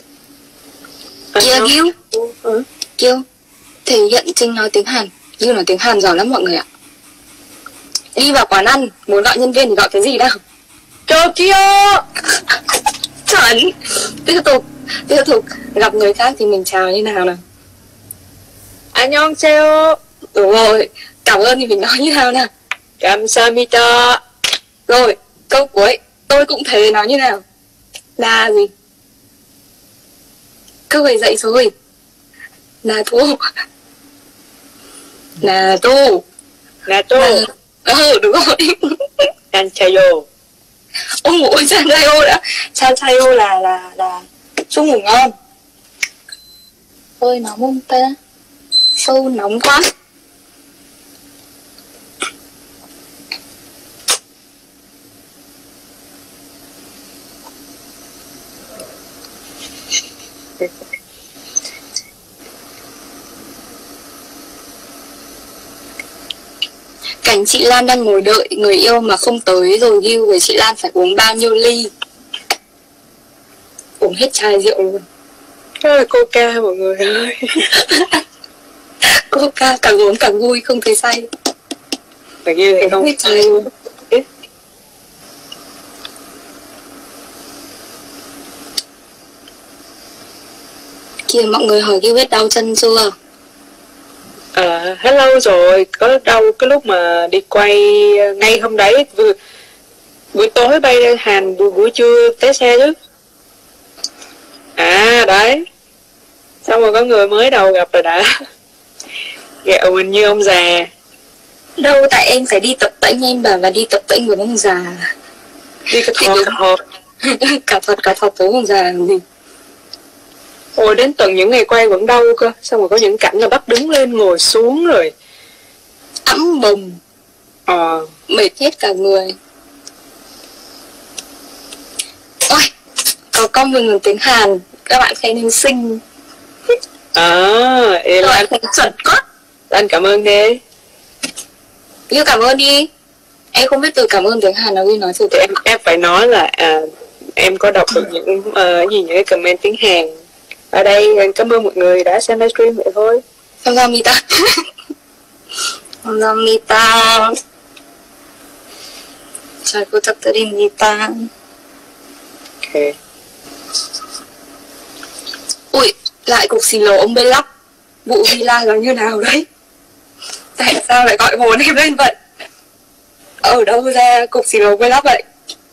Kia Gil. Ừ. Gil, thể hiện Trinh nói tiếng Hàn. Gil nói tiếng Hàn giỏi lắm mọi người ạ. Đi vào quán ăn, muốn gọi nhân viên thì gọi cái gì đâu? Tokyo. Chuẩn. Tiếp tục, tiếp tục. Gặp người khác thì mình chào như nào nào? 안녕하세요. Đúng rồi, cảm ơn thì mình nói như nào nào? 감사합니다. Rồi, câu cuối, tôi cũng thế nói như nào? Là gì? Câu phải dậy rồi. Là thu. Là tu. 나도 Ừ, đúng rồi. 안차요. Ông ngủ chan chayo đã. Chan chayo là là là chúc ngủ ngon. Ôi nóng không ta? Sâu nóng quá. Cảnh chị Lan đang ngồi đợi người yêu mà không tới, rồi Gil với chị Lan phải uống bao nhiêu ly? Uống hết chai rượu luôn. Đó là coca mọi người ơi. Coca càng uống càng vui, không thấy say. Phải như thế không? Hết chai luôn. Kìa mọi người hỏi Gil biết đau chân chưa? À, hello rồi, có đau cái lúc mà đi quay ngay hôm đấy vừa Buổi tối bay ra Hàn, buổi, buổi trưa té xe chứ. À đấy. Xong rồi có người mới đầu gặp rồi đã ghẹo mình như ông già. Đâu, tại em phải đi tập tễnh, em bảo là đi tập tễnh với ông già. Đi cả thọt cả thọt. Cả thọt cả thọt với ông già làm gì. Ôi đến tận những ngày quay vẫn đau cơ. Xong rồi có những cảnh là bắt đứng lên ngồi xuống rồi ấm bùng. Ờ Mệt hết cả người. Ôi, có con mình tiếng Hàn. Các bạn khen em xinh. À em Rồi, anh chuẩn quá. anh cảm ơn đi. Như cảm ơn đi. Em không biết từ cảm ơn tiếng Hàn nào đi nói thử. Thì em, em phải nói là à, em có đọc được những uh, gì những cái comment tiếng Hàn ở đây. Em cảm ơn mọi người đã xem livestream vậy thôi. Kamsahamnida. Kamsahamnida. Chào cô tập tự đình Nita. Ok. Ui, lại cục xì lồ ông Belloc. Vụ villa là như nào đấy? Tại sao lại gọi hồn em lên vậy? Ở đâu ra cục xì lồ Belloc vậy?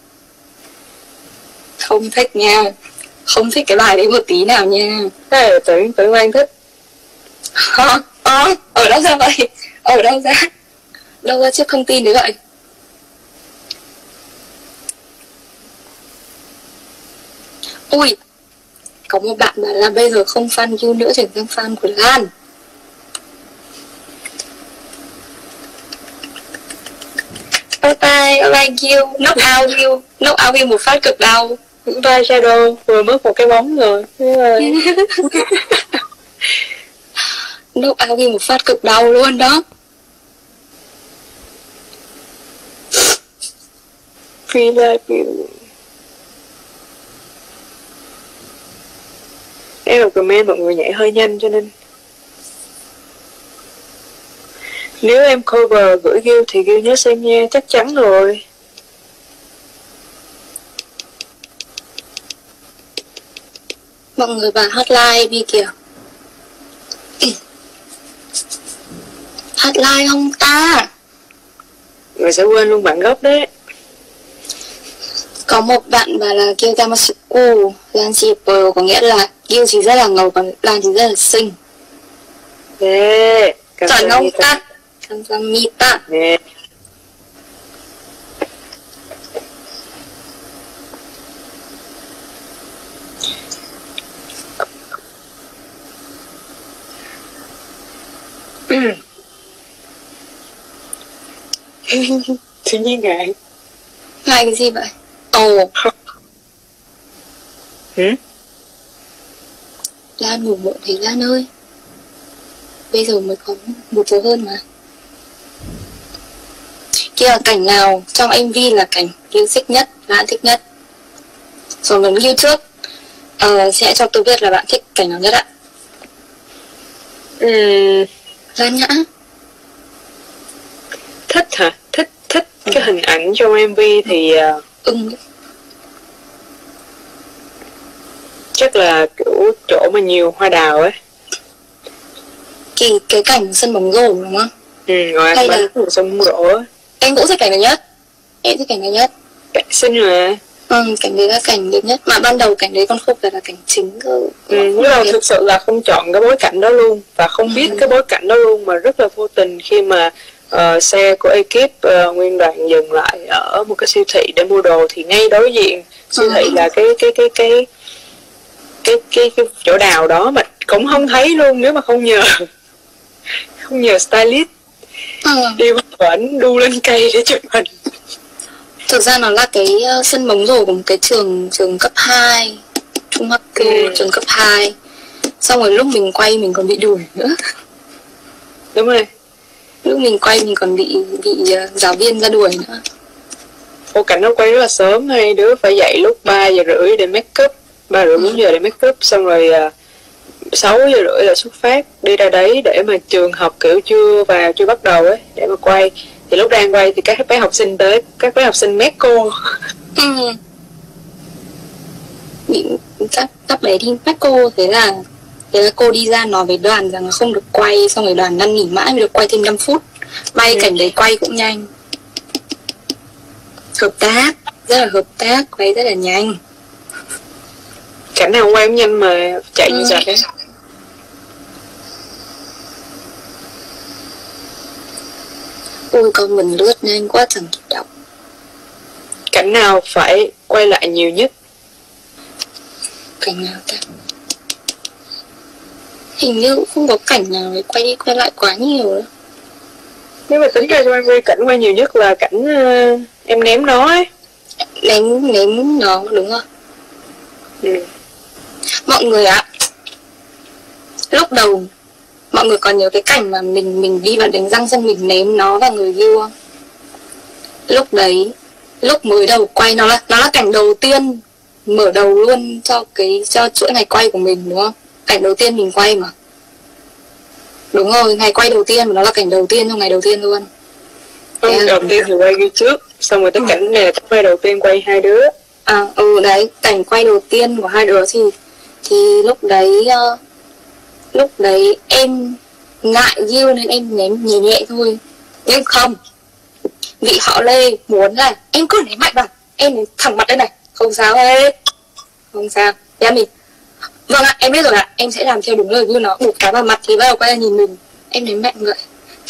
Không thích nha. Không thích cái bài đấy một tí nào nha. Thế là tưởng tưởng Lan thích. Hả? Ờ, ở đâu ra vậy? Ở đâu ra? Đâu ra chiếc thông tin đấy vậy? Ui, có một bạn bảo là bây giờ không fan you nữa, chuyển sang fan của Lan. Bye bye, like you, knock out you, knock out you một phát cực đau. Vai Shadow vừa mất một cái bóng rồi. Knock out you một phát cực đau luôn đó. Feel like you. Em đọc comment mọi người nhảy hơi nhanh cho nên nếu em cover gửi Gil thì Gil nhớ xem nha, chắc chắn rồi. Mọi người bảo hotline đi kìa. Hotline không ta? Người sẽ quên luôn bản gốc đấy. Có một bạn bảo là Gil Tamasuku Lan Shipper, có nghĩa là Gil chỉ rất là ngầu còn Lan chỉ rất là xinh. Nè, Chuẩn không ta? Kamsahamnida. Nè. Tự nhiên ngại. Ngại cái gì vậy? Ồ. Oh. Hử? Lan ngủ muộn thì Lan ơi. Bây giờ mới có một giờ hơn mà. Kia là cảnh nào trong em vê là cảnh yêu thích nhất, Lan thích nhất? Rồi lần yêu trước ờ, sẽ cho tôi biết là bạn thích cảnh nào nhất ạ. Uhm. Lan Nhã. Thích hả? Thích thích ừ. Cái hình ảnh trong em vê thì uh, ưng chắc là kiểu chỗ mà nhiều hoa đào ấy. Cái, cái cảnh sân bóng rổ đúng không? Ừ, rồi hay là sân bóng rổ. Em cũng thích cảnh này nhất. Em thích cảnh này nhất. Cảnh xinh mà. Ừ, cảnh đấy là cảnh đẹp nhất. Mà ban đầu cảnh đấy con khúc là, là cảnh chính cơ. Ừ, lúc đầu thực sự là không chọn cái bối cảnh đó luôn. Và không biết ừ. cái bối cảnh đó luôn. Mà rất là vô tình khi mà uh, xe của ekip uh, nguyên đoàn dừng lại ở một cái siêu thị để mua đồ. Thì ngay đối diện siêu thị ừ. là cái cái cái cái cái cái, cái chỗ đào đó mà cũng không thấy luôn nếu mà không nhờ không nhờ stylist ừ. đi bắt ảnh đu lên cây để chụp hình. Thực ra nó là cái uh, sân bóng rổ của một cái trường trường cấp hai, trung học cơ ừ. trường cấp hai. Xong rồi lúc mình quay mình còn bị đuổi nữa. Đúng rồi. Lúc mình quay mình còn bị bị uh, giáo viên ra đuổi nữa. Ô, cảnh nó quay rất là sớm, hai đứa phải dậy lúc ba giờ rưỡi để make up, ba rưỡi bốn giờ để make up, xong rồi uh, sáu giờ rưỡi là xuất phát đi ra đấy để mà trường học kiểu chưa vào chưa bắt đầu ấy để mà quay. Thì lúc đang quay thì các bé học sinh tới, các bé học sinh mét cô. Ừ. Bị các các bé đi mét cô, thế là thế là cô đi ra nói với đoàn rằng là không được quay, xong rồi đoàn năn nỉ mãi mới được quay thêm năm phút. May ừ. cảnh đấy quay cũng nhanh. Hợp tác. rất là hợp tác, quay rất là nhanh. Cảnh nào quay cũng nhanh mà chạy như giật ấy. Ôi con mình lướt nhanh quá chẳng kịp đọc. Cảnh nào phải quay lại nhiều nhất? Cảnh nào ta? Hình như cũng không có cảnh nào để quay đi quay lại quá nhiều đâu. Nếu mà tính ra cho em quay cảnh quay nhiều nhất là cảnh uh, em ném nó ấy. Ném, ném nó đúng không? Ừ. Mọi người ạ, lúc đầu mọi người còn nhớ cái cảnh mà mình mình đi vào đánh răng xong mình ném nó vào người view không? Lúc đấy, lúc mới đầu quay nó là nó là cảnh đầu tiên mở đầu luôn cho cái cho chuỗi ngày quay của mình đúng không? Cảnh đầu tiên mình quay mà. Đúng rồi, ngày quay đầu tiên mà nó là cảnh đầu tiên trong ngày đầu tiên luôn. Không, yeah. Đầu tiên thì quay ghi trước, xong rồi tới ừ. cảnh này là quay đầu tiên quay hai đứa. À ừ đấy, cảnh quay đầu tiên của hai đứa thì thì lúc đấy uh, lúc đấy em ngại view nên em ném nhẹ nhẹ thôi. Nhưng không, vị họ Lê muốn là em cứ ném mạnh vào, em ném thẳng mặt đây này, không sao hết, không sao. Em mình vâng ạ, em biết rồi ạ, em sẽ làm theo đúng lời view nó, một cái vào mặt thì bắt đầu quay ra nhìn mình, em ném mạnh vậy.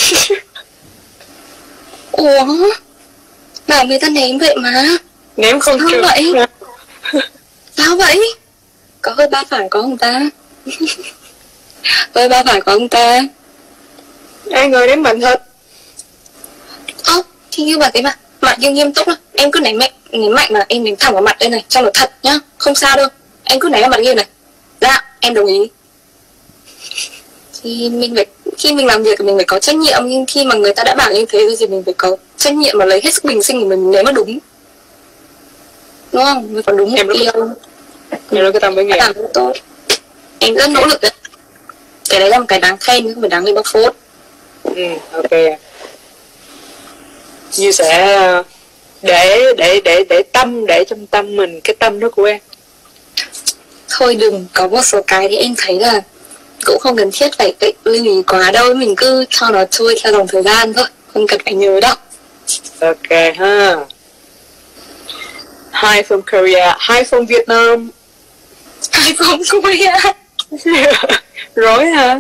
Ủa, bảo người ta ném vậy mà ném không sao vậy? Sao vậy? Có hơi ba phải có không ta? Hơi ba phải có không ta? Ai ngờ ném mạnh thật. Ơ, thì như bà cái mà mặt như nghiêm túc lắm. Em cứ ném mạnh, ném mạnh mà em ném thẳng vào mặt đây này, cho nó thật nhá, không sao đâu. Em cứ ném vào mặt như này. Dạ, em đồng ý. Thì mình phải, khi mình làm việc thì mình phải có trách nhiệm, nhưng khi mà người ta đã bảo như thế rồi thì mình phải có trách nhiệm mà lấy hết sức bình sinh của mình nếu mà đúng. Đúng không? Mình phải đúng em một điều. Em nói cái tâm với nghề. Làm rất tốt. Em rất nỗ lực đấy. Cái đấy là một cái đáng khen, không phải đáng lên bóc phốt. Ừ, ok. Như sẽ để để để để tâm, để trong tâm mình cái tâm đó của em. Thôi đừng, có một số cái thì em thấy là cũng không cần thiết phải lưu ý quá đâu, mình cứ cho nó trôi theo dòng thời gian thôi, không cần phải nhớ đâu. Ok ha. Hi from Korea, hi from Vietnam. Hi from Korea. Rối hả?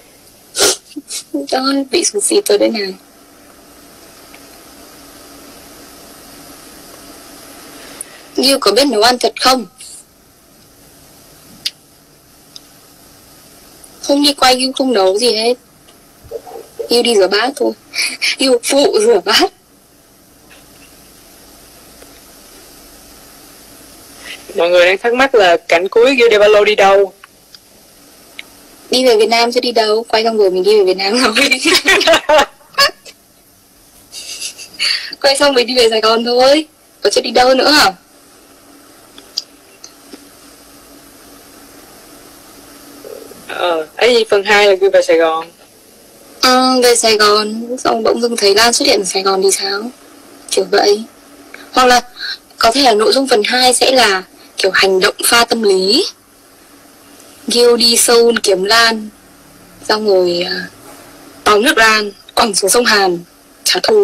Trời, bị sụt xịt rồi đây này. You có biết nấu ăn thật không? Không đi quay You không nấu gì hết. You đi rửa bát thôi. You phụ rửa bát. Mọi người đang thắc mắc là cảnh cuối Gil Devalo đi đâu? Đi về Việt Nam chứ đi đâu. Quay xong rồi mình đi về Việt Nam rồi. Quay xong mình đi về Sài Gòn thôi, có chứ đi đâu nữa hả? Ờ, ấy gì phần hai là Gil về Sài Gòn. Ừ, về Sài Gòn, xong bỗng dưng thấy Lan xuất hiện ở Sài Gòn thì sao? Kiểu vậy. Hoặc là có thể là nội dung phần hai sẽ là kiểu hành động pha tâm lý. Gil đi Seoul kiếm Lan, xong rồi uh, tóm nước Lan, quẳng xuống sông Hàn, trả thù.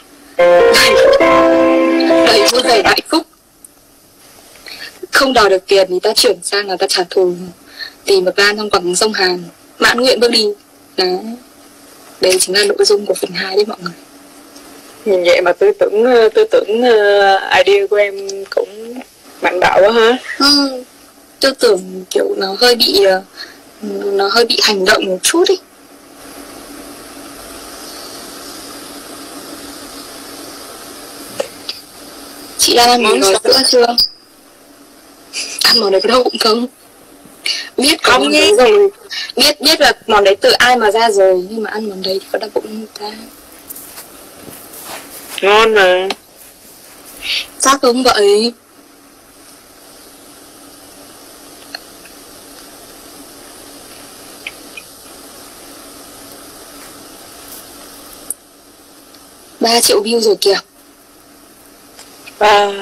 Đầy vui vẻ hạnh phúc. Không đòi được tiền thì ta chuyển sang là ta trả thù, tìm được Lan trong quẳng sông Hàn, mãn nguyện bước đi. Đó. Đấy chính là nội dung của phần hai đấy mọi người. Nhìn vậy mà tư tưởng tư tưởng uh, idea của em cũng mạnh bạo quá ha. Ừ, tư tưởng kiểu nó hơi bị nó hơi bị hành động một chút ý. Chị đang ăn món sữa chưa? Ăn món đấy có đau bụng không? Biết có món đấy rồi, biết biết là món đấy từ ai mà ra rồi, nhưng mà ăn món đấy thì có đau bụng không ta? Ngon mà. Chắc không vậy. Ba triệu view rồi kìa. Ba.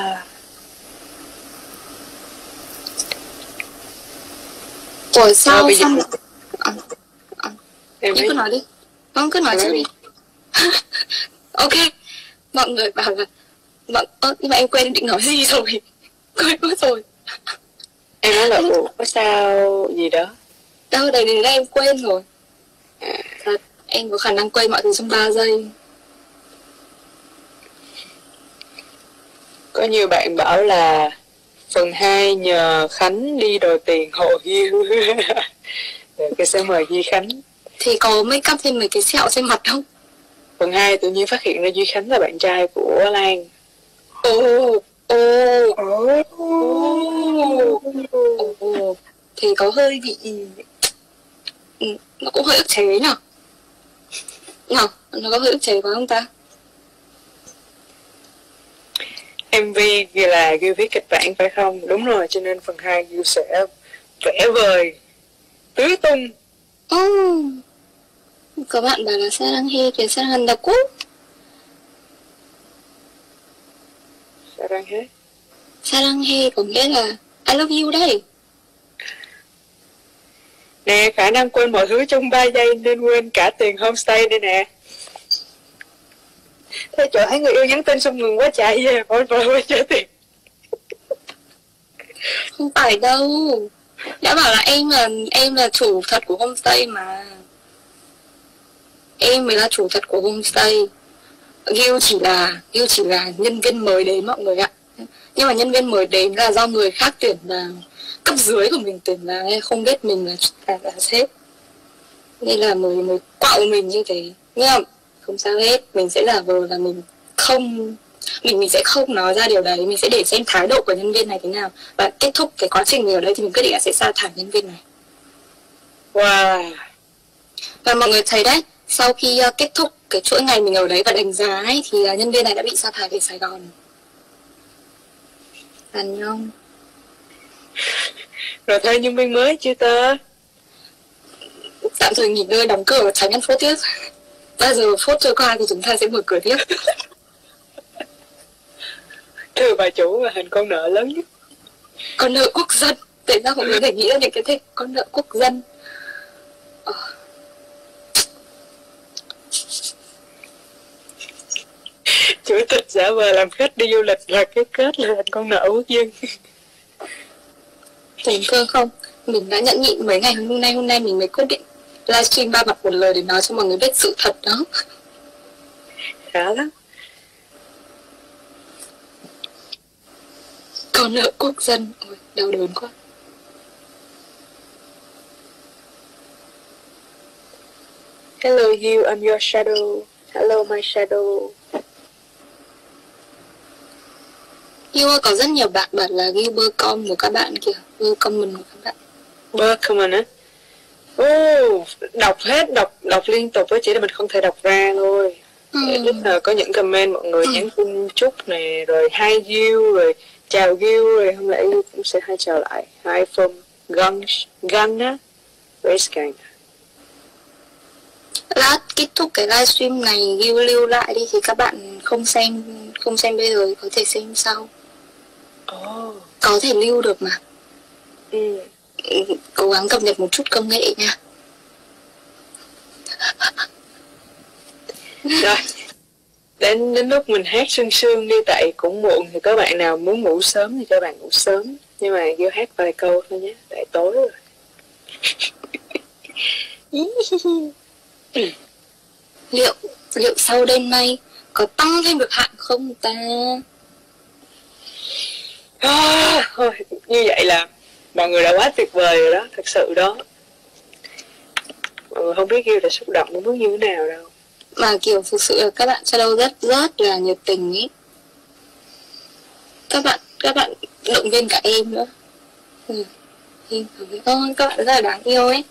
Ủa sao bây giờ... à, à. Em cứ nói đi. Không, cứ nói trước đi. Ok, mọi người bảo là Vâng, ơ, nhưng mà em quên định nói gì rồi. Quên mất rồi. Em nói là ủa có sao gì đó. Đâu, đấy đến đây em quên rồi. À, thật, em có khả năng quên mọi thứ trong ba giây. Có nhiều bạn bảo là phần hai nhờ Khánh đi đòi tiền hộ Hiêu. Rồi cái sẽ mời Duy Khánh. Thì có make up thêm mấy cái sẹo trên mặt không? Phần hai tự nhiên phát hiện ra Duy Khánh là bạn trai của Lan. Ồ, ồ, Ồ, ồ. Thì có hơi bị... Ừ, nó cũng hơi ức chế nhở? Nhở? Nó có hơi ức chế quá không ta? em vê là Gil viết kịch bản phải không? Đúng rồi, cho nên phần hai Gil sẽ vẽ vời tứ tung. Ồ, có bạn bảo là Saranghae kìa, Saranghae là cũ. Saranghae Saranghae có nghĩa là I love you đây. Nè, khả năng quên mọi thứ trong ba giây nên quên cả tiền homestay đây nè. Thế chỗ thấy người yêu nhắn tin xong ngừng quá chạy về, vội vội quay trả tiền. Không phải đâu. Đã bảo là em là em là chủ thật của homestay mà. Em mới là chủ thật của homestay. Gil chỉ là Gil chỉ là nhân viên mới đến mọi người ạ. Nhưng mà nhân viên mới đến là do người khác tuyển vào, cấp dưới của mình tuyển vào, không biết mình là là, là sếp, nên là mới mới quạo mình như thế. Nhưng mà không sao hết, mình sẽ giả vờ là mình không mình mình sẽ không nói ra điều đấy, mình sẽ để xem thái độ của nhân viên này thế nào, và kết thúc cái quá trình mình ở đây thì mình quyết định là sẽ sa thải nhân viên này. Wow. Và mọi người thấy đấy, sau khi uh, kết thúc cái chuỗi ngày mình ở đấy và đánh giá ấy, thì uh, nhân viên này đã bị sa thải về Sài Gòn. Đàn nhông. Rồi thuê nhân viên mới chưa tơ? Tạm thời nghỉ ngơi đóng cửa và tránh ăn phốt tiếp. Bây giờ phốt trôi qua thì chúng ta sẽ mở cửa tiếp. Thưa bà chủ là hình con nợ lớn nhất. Con nợ quốc dân. Tại sao mọi người phải nghĩ ra những cái thế con nợ quốc dân? Ờ. Chủ tịch giả vờ làm khách đi du lịch là cái kết là thành con nợ quốc dân. Thành cơ không? Mình đã nhẫn nhịn mấy ngày hôm nay, hôm nay mình mới quyết định livestream ba mặt một lời để nói cho mọi người biết sự thật đó. Khá lắm. Con nợ quốc dân. Ôi, đau đớn quá. Hello you, I'm your shadow. Hello my shadow. Gil ơi, có rất nhiều bạn bảo là Gil bơ com của các bạn kìa, bơ comment của các bạn. Bơ comment á? Ô, đọc hết, đọc đọc liên tục với, chỉ là mình không thể đọc ra thôi. Ừ. Rất là có những comment mọi người nhắn tin chúc nè, rồi hi Gil, rồi chào Gil, rồi không lẽ Gil cũng sẽ hay chào lại. Hi from Gun, Gun á, race gang. Lát kết thúc cái livestream này Gil lưu lại đi, thì các bạn không xem không xem bây giờ có thể xem sau. Oh. Có thể lưu được mà. Ừ. Cố gắng cập nhật một chút công nghệ nha. Rồi, đến đến lúc mình hát sương sương đi, tại cũng muộn, thì các bạn nào muốn ngủ sớm thì các bạn ngủ sớm, nhưng mà Gil hát vài câu thôi nhé, tại tối rồi. Liệu liệu sau đêm nay có tăng thêm được hạng không ta? À, thôi, như vậy là mọi người đã quá tuyệt vời rồi đó, thật sự đó. Mọi người không biết Gil là xúc động đến mức như thế nào đâu. Mà kiểu thực sự là các bạn shadow rất rất là nhiệt tình ý. Các bạn các bạn động viên cả em nữa. Ừ. Ôi, các bạn rất là đáng yêu ấy.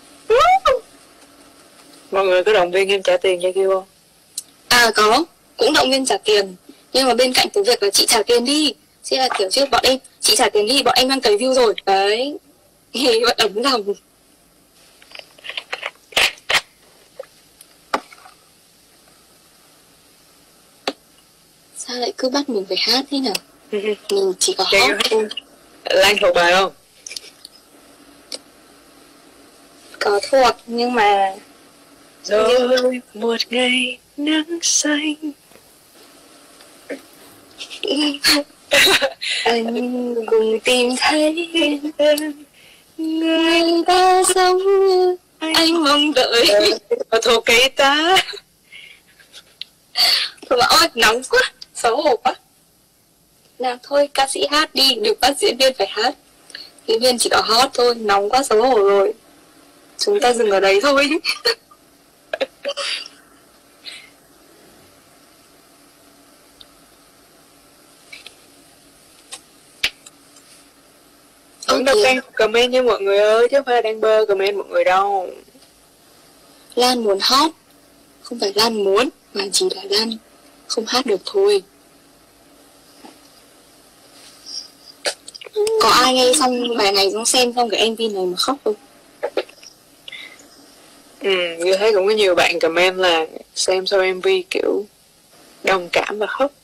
Mọi người có động viên em trả tiền cho Gil không? À có, cũng động viên trả tiền. Nhưng mà bên cạnh cái việc là chị trả tiền đi, sẽ là kiểu chứ bọn em, chị trả tiền đi, bọn em đang cày view rồi. Đấy. Thì bọn ấm lòng. Sao lại cứ bắt mình phải hát thế nào? Mình chỉ có hát thôi. Lan thuộc bài không? Có thuộc, nhưng mà Rồi một ngày nắng xanh. Anh cùng tìm thấy người ta giống như anh mong đợi. Và thuộc kỹ ta. Thôi mà ôi nóng quá, xấu hổ quá. Nào thôi ca sĩ hát đi, đừng bắt diễn viên phải hát. Diễn viên chỉ có hot thôi, nóng quá xấu hổ rồi. Chúng ta dừng ở đấy thôi. Vẫn đâu đang comment với mọi người ơi, chứ không phải đang bơ comment mọi người đâu. Lan muốn hot, không phải Lan muốn, mà chỉ là Lan không hát được thôi. Có ai nghe xong bài này xong xem xong cái em vê này mà khóc không? Ừ, như thấy cũng có nhiều bạn comment là xem sau em vê kiểu đồng cảm và khóc.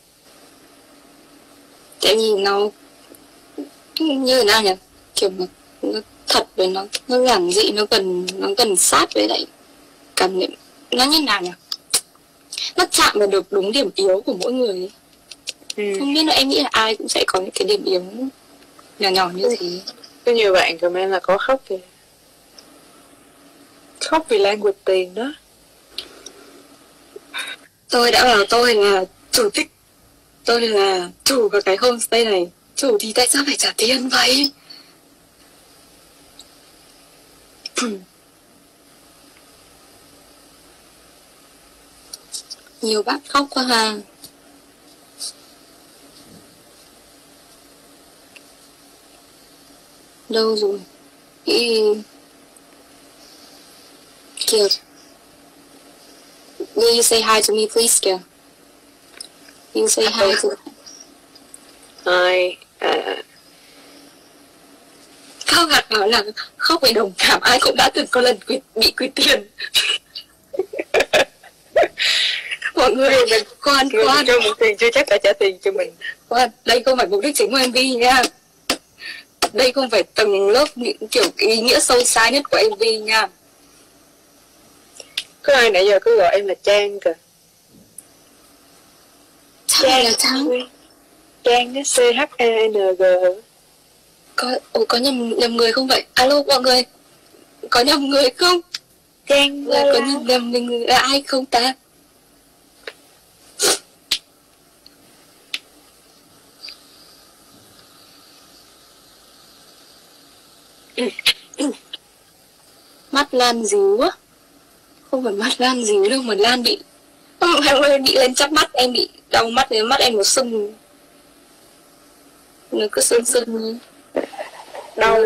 Tại vì nó như thế nào nhỉ? Kiểu nó, nó thật với nó nó giản dị, nó gần nó gần sát với lại cảm nhận. Nó như nào nhỉ? Nó chạm vào được đúng điểm yếu của mỗi người ấy. Ừ. Không biết là em nghĩ là ai cũng sẽ có những cái điểm yếu nhỏ nhỏ như thế. Có nhiều bạn comment là có khóc kìa. Khóc vì Lan quỵt tiền đó. Tôi đã bảo tôi là chủ tịch, tôi là chủ của cái homestay này. Chủ thì tại sao phải trả tiền vậy? Nhiều bác khóc quá ha. Đâu rồi? Ý... Kìa. Will you say hi to me please kìa? You say hi to me. Hi. Uh... Cao Gạt bảo là khóc vì đồng cảm, ai cũng đã từng có lần quỵt, bị quỵt tiền. Mọi người mình khoan khoan cho một tiền chưa chắc đã trả tiền cho mình. Khoan, đây không phải mục đích chính của em vê nha. Đây không phải tầng lớp những kiểu ý nghĩa sâu xa nhất của em vê nha. Có ai nãy giờ cứ gọi em là Trang kìa. Trang là Trang. Trang á, C H A N G. Có, ồ, có nhầm, nhầm người không vậy? Alo mọi người, có nhầm người không? Trang là có nhầm, nhầm người là ai không ta? Mắt Lan díu á. Không phải mắt Lan díu đâu mà Lan bị em bị lên chắp mắt, em bị đau mắt, đến mắt em nó sưng, nó cứ sưng sưng. Đau.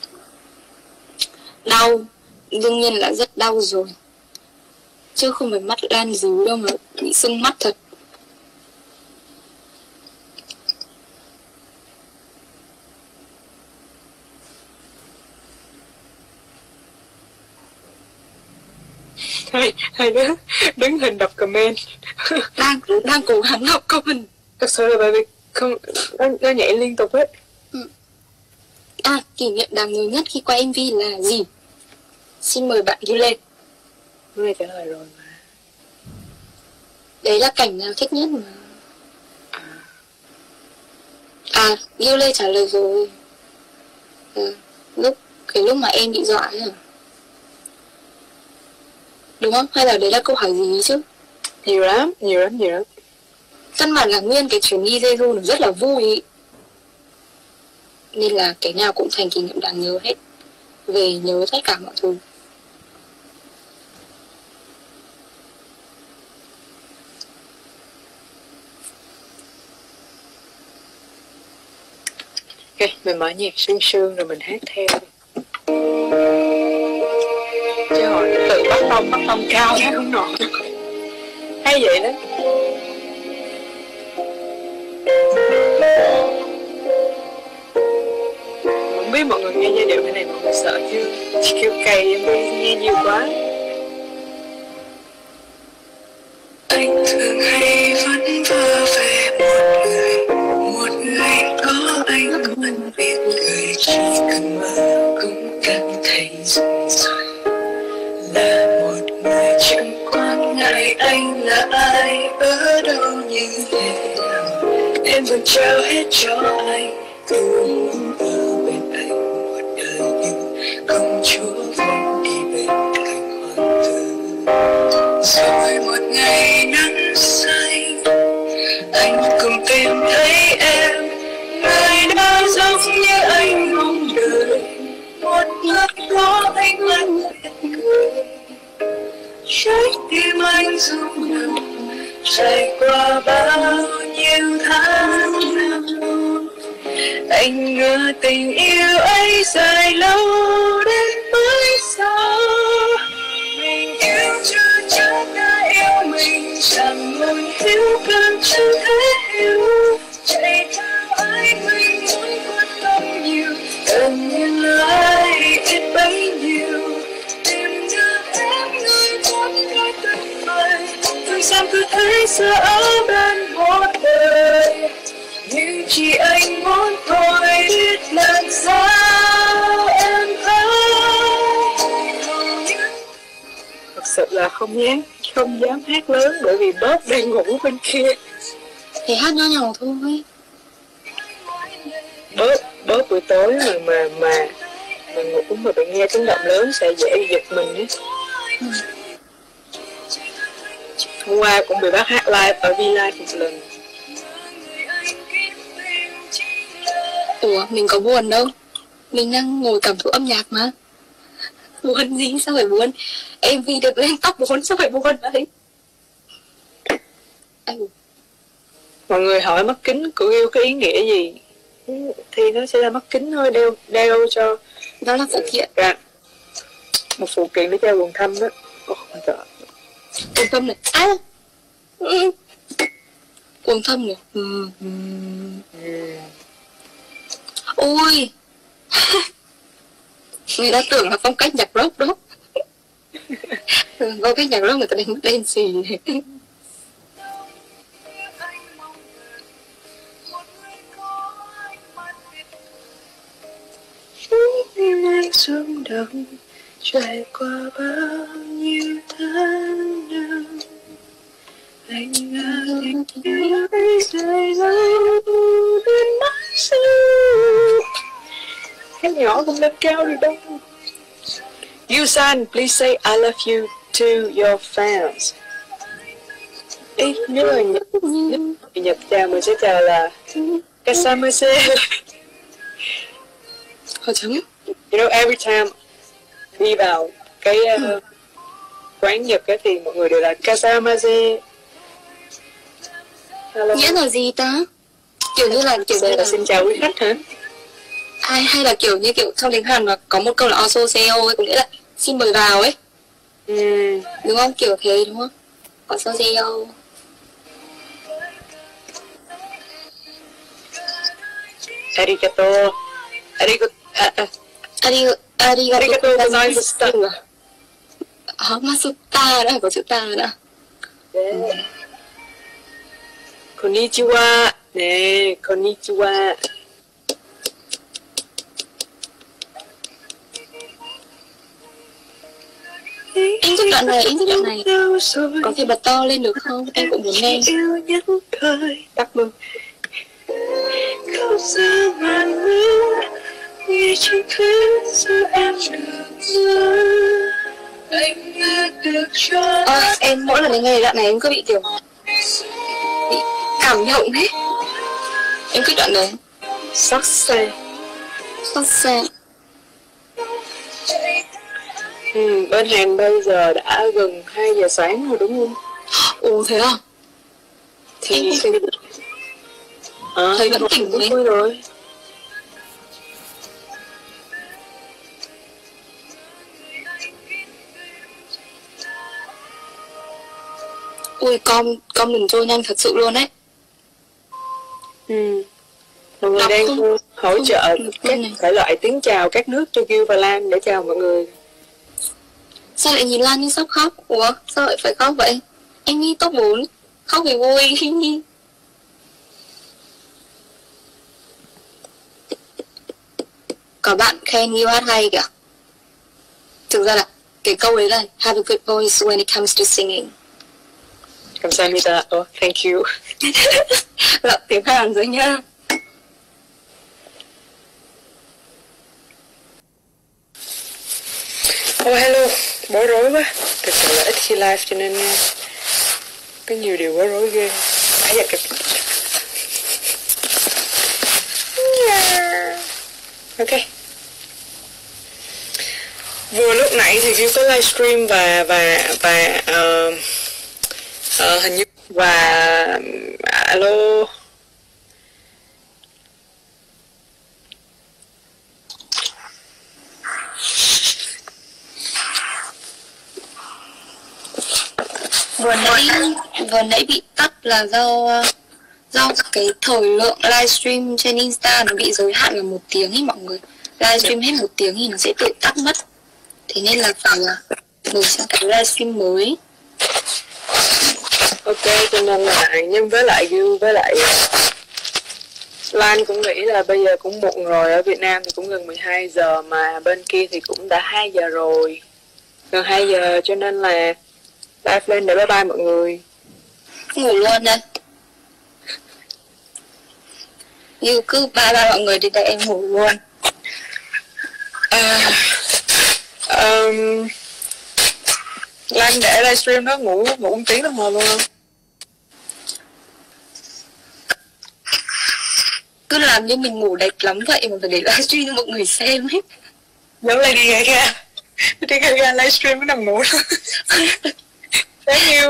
Đau, đương nhiên là rất đau rồi, chứ không phải mắt Lan díu đâu mà bị sưng mắt thật. Hai, hai đứa đứng hình đọc comment. Đang đang cố gắng đọc comment. Thật sự là bởi vì không, nó, nó nhảy liên tục hết. Ừ. À, kỷ niệm đáng nhớ nhất khi quay em vê là gì? Xin mời bạn ghi lên. Hôm nay trả lời rồi mà. Đấy là cảnh nào thích nhất mà. À, ghi lên trả lời rồi. À, lúc cái lúc mà em bị dọa ấy à? Đúng không? Hay là đấy là câu hỏi gì chứ? Nhiều lắm, nhiều lắm, nhiều lắm. Căn bản là nguyên cái chuyến đi Jeju nó rất là vui, nên là cái nào cũng thành kỷ niệm đáng nhớ hết. Về nhớ tất cả mọi thứ. Ok, mình mở nhạc sương sương rồi mình hát theo. Chứ hồi tự bắt tông, bắt tông cao hát không nổi. Hay vậy đó. Không biết mọi người nghe giai điệu thế này mọi người sợ chưa? Chỉ kêu cày em nghe nhiều quá. Anh thường hay vẫn vơ về một người, một người có anh vẫn biết người, chỉ cần mơ cũng cảm thấy rụng rời. Là một người chẳng quan ngại anh là ai, ở đâu như thế nào. em vẫn trao hết cho anh. Tôi muốn ở bên anh một đời như công chúa vẫn đi bên cạnh hoàng tử. Rồi một ngày nắng xanh, anh cùng tìm thấy em, người đã giống như anh mong đợi. Một ngày có anh vẫn cười, trái tim anh rung động, trải qua bao nhiêu tháng năm. Anh ngờ tình yêu ấy dài lâu đến mới sao. Mình yêu chưa chắc đã yêu mình, chẳng muốn thiếu càng chưa thể hiểu. Chạy theo ai mình muốn quan tâm nhiều, cần những lời ít bấy nhiêu. Tìm được em người muốn nói tuyệt vời, thường sao cứ thấy sợ ở bên một đời. Nhưng chỉ anh muốn thôi biết làm sao em thấy. Thật sự là không dám không dám hát lớn bởi vì Bob đang ngủ bên kia. Thì hát nhỏ nhỏ thôi. Bob Bob buổi tối mà mà mà mà ngủ mà bị nghe tiếng động lớn sẽ dễ giật mình ấy. Ừ. Hôm qua cũng bị bác hát live ở Villa một lần. Ủa mình có buồn đâu, mình đang ngồi cảm thụ âm nhạc mà. Buồn gì, sao phải buồn? em vê được lên top bốn sao phải buồn đấy? Anh... Mọi người hỏi mắt kính của yêu có ý nghĩa gì? Thì nó sẽ là mắt kính thôi, đeo đeo cho đó là phụ kiện. Dạ. Một phụ kiện để cho quần thâm đó. Oh, quần thâm này à. Ừ. Quần thâm này. Ừ. Ừ. Ừ. Ôi người ta tưởng là phong cách nhạc rock đó. Phong cách nhạc rock người ta đánh đen xì. Anh rung động trải qua bao nhiêu tháng năm. Anh ngỡ tình yêu ấy dài lâu đến mãi sau. Cái nhỏ cũng lên cao được đâu. Yusan, please say I love you to your fans. Ý, nếu mà Nhật, nếu mà Nhật chào mình sẽ chào là Kasamase. Hồi chấm. You know, every time đi vào cái uh, quán Nhật ấy thì mọi người đều là Kasamase. Nghĩa là gì ta? Kiểu như là kiểu như là xin chào quý khách hả? Hay hay là kiểu như kiểu trong tiếng Hàn mà có một câu là ososeo ấy, có nghĩa là xin mời vào ấy. Ừ. Đúng không? Kiểu thế đúng không? Ososeo. Arigato. Arigato. À, à. Arigato. Arigato gozaimashita. Ờ, Masuta đó, có chữ ta nữa. Yeah. Konnichiwa. Nè, konnichiwa. Anh thích đoạn này, anh thích đoạn này. Có thể bật to lên được không? Em cũng muốn nghe. Yêu nhất thời Tắt luôn. Câu giờ màn mưa như trên thứ giữa em được mơ. Anh đã được cho Ờ, em mỗi lần nghe đoạn này em cứ bị kiểu bị cảm động hết. Em thích đoạn đấy. Sắc xe. Sắc xe. Ừ, bên Hàn bây giờ đã gần hai giờ sáng rồi đúng không? Ồ thế à? Thì à, thấy vẫn tỉnh rồi. Vui rồi. Ui con con mình trôi nhanh thật sự luôn đấy. Ừ. Mọi người Đọc đang không? hỗ Không, trợ không, các này. thể loại tiếng chào các nước cho Gil và Lan để chào mọi người. Sao lại nhìn Lan như sắp khóc? Ủa sao lại phải khóc vậy? Anh nghĩ top bốn khóc vì vui. Có bạn khen yêu hát hay kìa. Thực ra là cái câu đấy là have a good voice when it comes to singing. Kamsahamnida. Oh, thank you. Lọc tiếng Hàn rồi nhá. Oh, hello. Bối rối quá. Thực sự là ít khi live cho nên có nhiều điều bối rối ghê. Nãy giờ kịp. Yeah. Ok. Vừa lúc nãy thì Gil có livestream và và và uh, uh, hình như và um, alo. Vừa nãy vừa nãy bị tắt là do do cái thời lượng livestream trên Insta nó bị giới hạn là một tiếng ấy mọi người. Livestream hết một tiếng thì nó sẽ tự tắt mất. Thế nên là phải là đổi sang cái livestream mới. Ok, cho nên là nhưng với lại Gil với lại Lan cũng nghĩ là bây giờ cũng muộn rồi, ở Việt Nam thì cũng gần mười hai giờ mà bên kia thì cũng đã hai giờ rồi, gần hai giờ, cho nên là live lên để bye bye mọi người. Ngủ luôn đây. Như cứ bye bye mọi người thì để em ngủ luôn. À, um, Lan để livestream đó ngủ ngủ một tiếng đồng hồ luôn không? Cứ làm như mình ngủ đẹp lắm vậy mà phải để livestream cho mọi người xem ấy. Giống Lady Gaga. Lady Gaga livestream mới nằm ngủ luôn. Đáng yêu.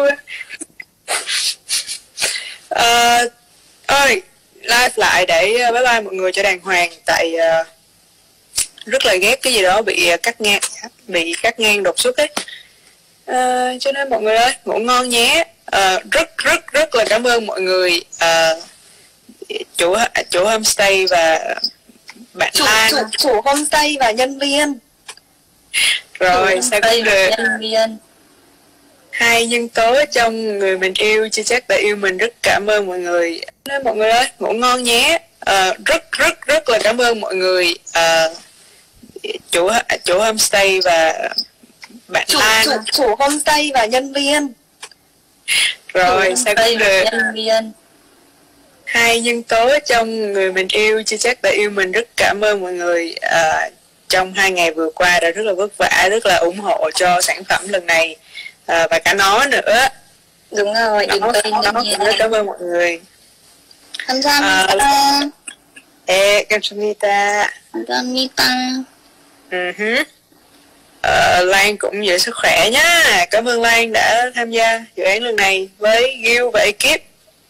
Uh, ơi, live lại để bye bye mọi người cho đàng hoàng. Tại uh, rất là ghét cái gì đó bị cắt ngang, bị cắt ngang đột xuất ấy. Uh, cho nên mọi người ơi, ngủ ngon nhé. Uh, rất rất rất là cảm ơn mọi người, uh, chủ chủ homestay và bạn Chủ, Lan, chủ, chủ homestay và nhân viên. rồi sao cũng được. Nhân viên. Hai nhân tố trong người mình yêu chưa chắc đã yêu mình. Rất cảm ơn mọi người. Nên mọi người ơi, ngủ ngon nhé. Uh, rất rất rất là cảm ơn mọi người, uh, chủ chủ homestay và bạn Chủ, Lan, chủ, chủ homestay và nhân viên. rồi sao cũng được. Nhân viên. Hai nhân tố trong người mình yêu chưa chắc đã yêu mình. Rất cảm ơn mọi người, uh, trong hai ngày vừa qua đã rất là vất vả, rất là ủng hộ cho sản phẩm lần này, uh, và cả nó nữa. Đúng rồi, nó, nó, nó cũng rất cảm ơn mọi người. Kamsahamnida. Ê, Kamsahamnida. Kamsahamnida. Uh-huh. Uh, Lan cũng giữ sức khỏe nhá. Cảm ơn Lan đã tham gia dự án lần này với Gil và ekip.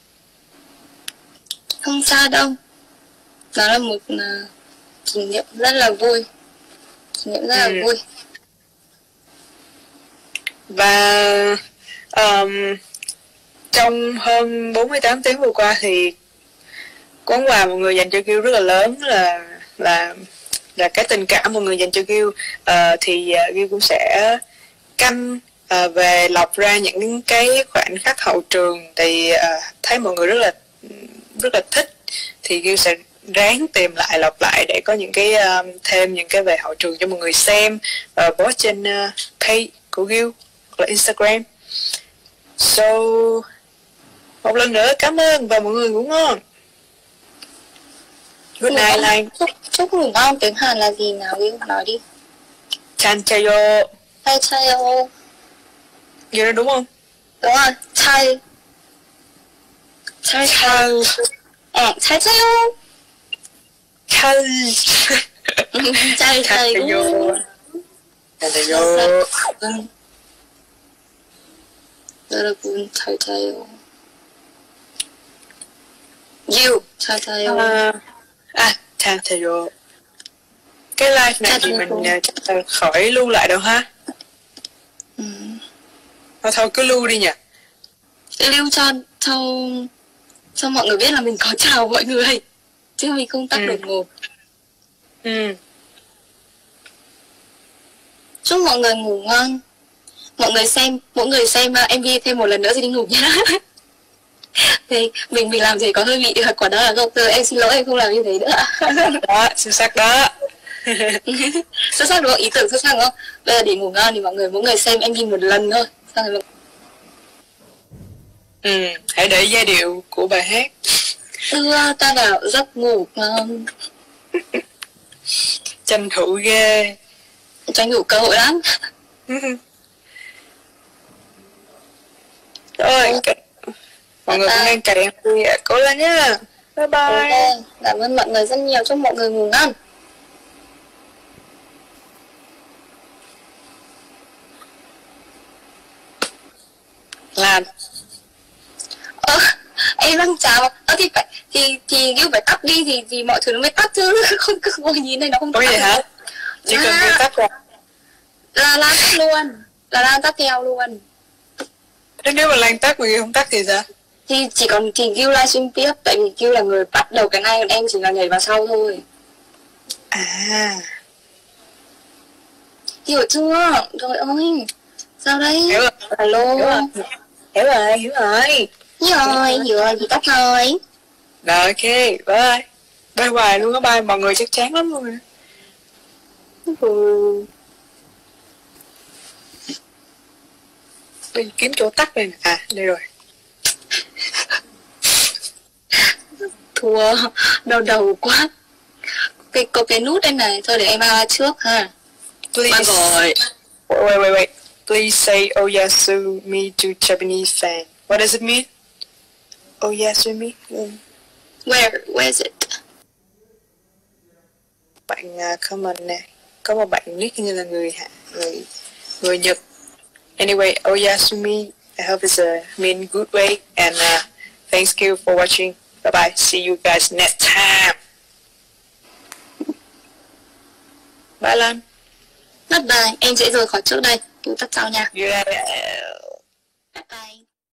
Không sao đâu. Đó là một uh, kỷ niệm rất là vui. Kỷ niệm rất là ừ. vui. Và um, trong hơn bốn mươi tám tiếng vừa qua thì quán quà mọi người dành cho Gil rất là lớn, là là là cái tình cảm mọi người dành cho Gil. Uh, thì uh, Gil cũng sẽ canh uh, về lọc ra những cái khoảnh khắc hậu trường, thì uh, thấy mọi người rất là rất là thích, thì Gil sẽ ráng tìm lại lọc lại để có những cái uh, thêm những cái về hậu trường cho mọi người xem và uh, post trên uh, page của Gil hoặc là Instagram. So một lần nữa cảm ơn và mọi người ngủ ngon. Good night Lan. Chúc, chúc ngủ ngon tiếng Hàn là gì nào Gil nói đi. Chan chayo. Chai chayo. Vậy đó đúng không? Đúng rồi, chai. Chai chai. Ờ, chai chayo. Chai. Chai chayo. Chan chayo. 여러분 잘 자요. You 잘 자요. À, à chan chayo. Cái live này thì mình uh, khỏi lưu lại đâu ha. Ừ. Thôi thôi cứ lưu đi nhỉ. Lưu cho cho cho mọi người biết là mình có chào mọi người, chứ mình không tắt ừ. đột ngột. Ừ. Chúc mọi người ngủ ngon. Mọi người xem, mỗi người xem uh, em vê thêm một lần nữa thì đi ngủ nhá. Thì mình mình làm gì có hơi bị quả đó là không. Giờ em xin lỗi, em không làm như thế nữa. Đó, xuất sắc đó. Xuất sắc đúng không? Ý tưởng xuất sắc đúng không? Bây giờ để ngủ ngon thì mọi người mỗi người xem em vê một lần thôi. Xong rồi Ừ, hãy để giai điệu của bài hát. Đưa ta vào giấc ngủ ngon. Tranh thủ ghê. Tranh thủ cơ hội lắm. Rồi, mọi người cũng đang cày em vui ạ. Cố lên nhá. Bye bye. Ok, cảm ơn mọi người rất nhiều. Chúc mọi người ngủ ngon. Làm. Ờ, em đang chào. Ờ thì phải thì thì yêu phải tắt đi thì thì mọi thứ nó mới tắt chứ. Không cứ ngồi nhìn này nó không tắt. Có gì hả? Chỉ cần À, tôi tắt ra. là Lan tắt luôn. Là Lan tắt theo luôn. Thế nếu mà Lan tắt mà Gil không tắt thì sao? Thì chỉ còn thì Gil livestream tiếp. Tại vì Gil là người bắt đầu cái này, còn em chỉ là nhảy vào sau thôi. À, Hiểu chưa? Trời ơi. Sao đây? hiểu rồi. Alo. Hiểu rồi. Hiểu rồi, hiểu rồi. Hiểu rồi, hiểu rồi, thì tắt thôi. Rồi, ok, bye. Bye hoài luôn á, bye. Mọi người chắc chán lắm luôn rồi. Ừ. Mình kiếm chỗ tắt này. À, đây rồi. Thua, đau đầu quá. Cái, có cái nút đây này, thôi để em out trước ha. Please. Rồi. Wait, wait, wait. Please say Oyasumi to Japanese fan. What does it mean? Oyasumi? Mm. Where, where is it? Bạn uh, comment nè. Có một bạn nick như là người Hạ, người người Nhật. Anyway, Oyasumi, I hope it's a mean good way. And uh, thanks you for watching. Bye bye. See you guys next time. Bye Lan. Bye bye, em sẽ rời khỏi trước đây. Cứu tắt sau nha. Yeah. Bye bye.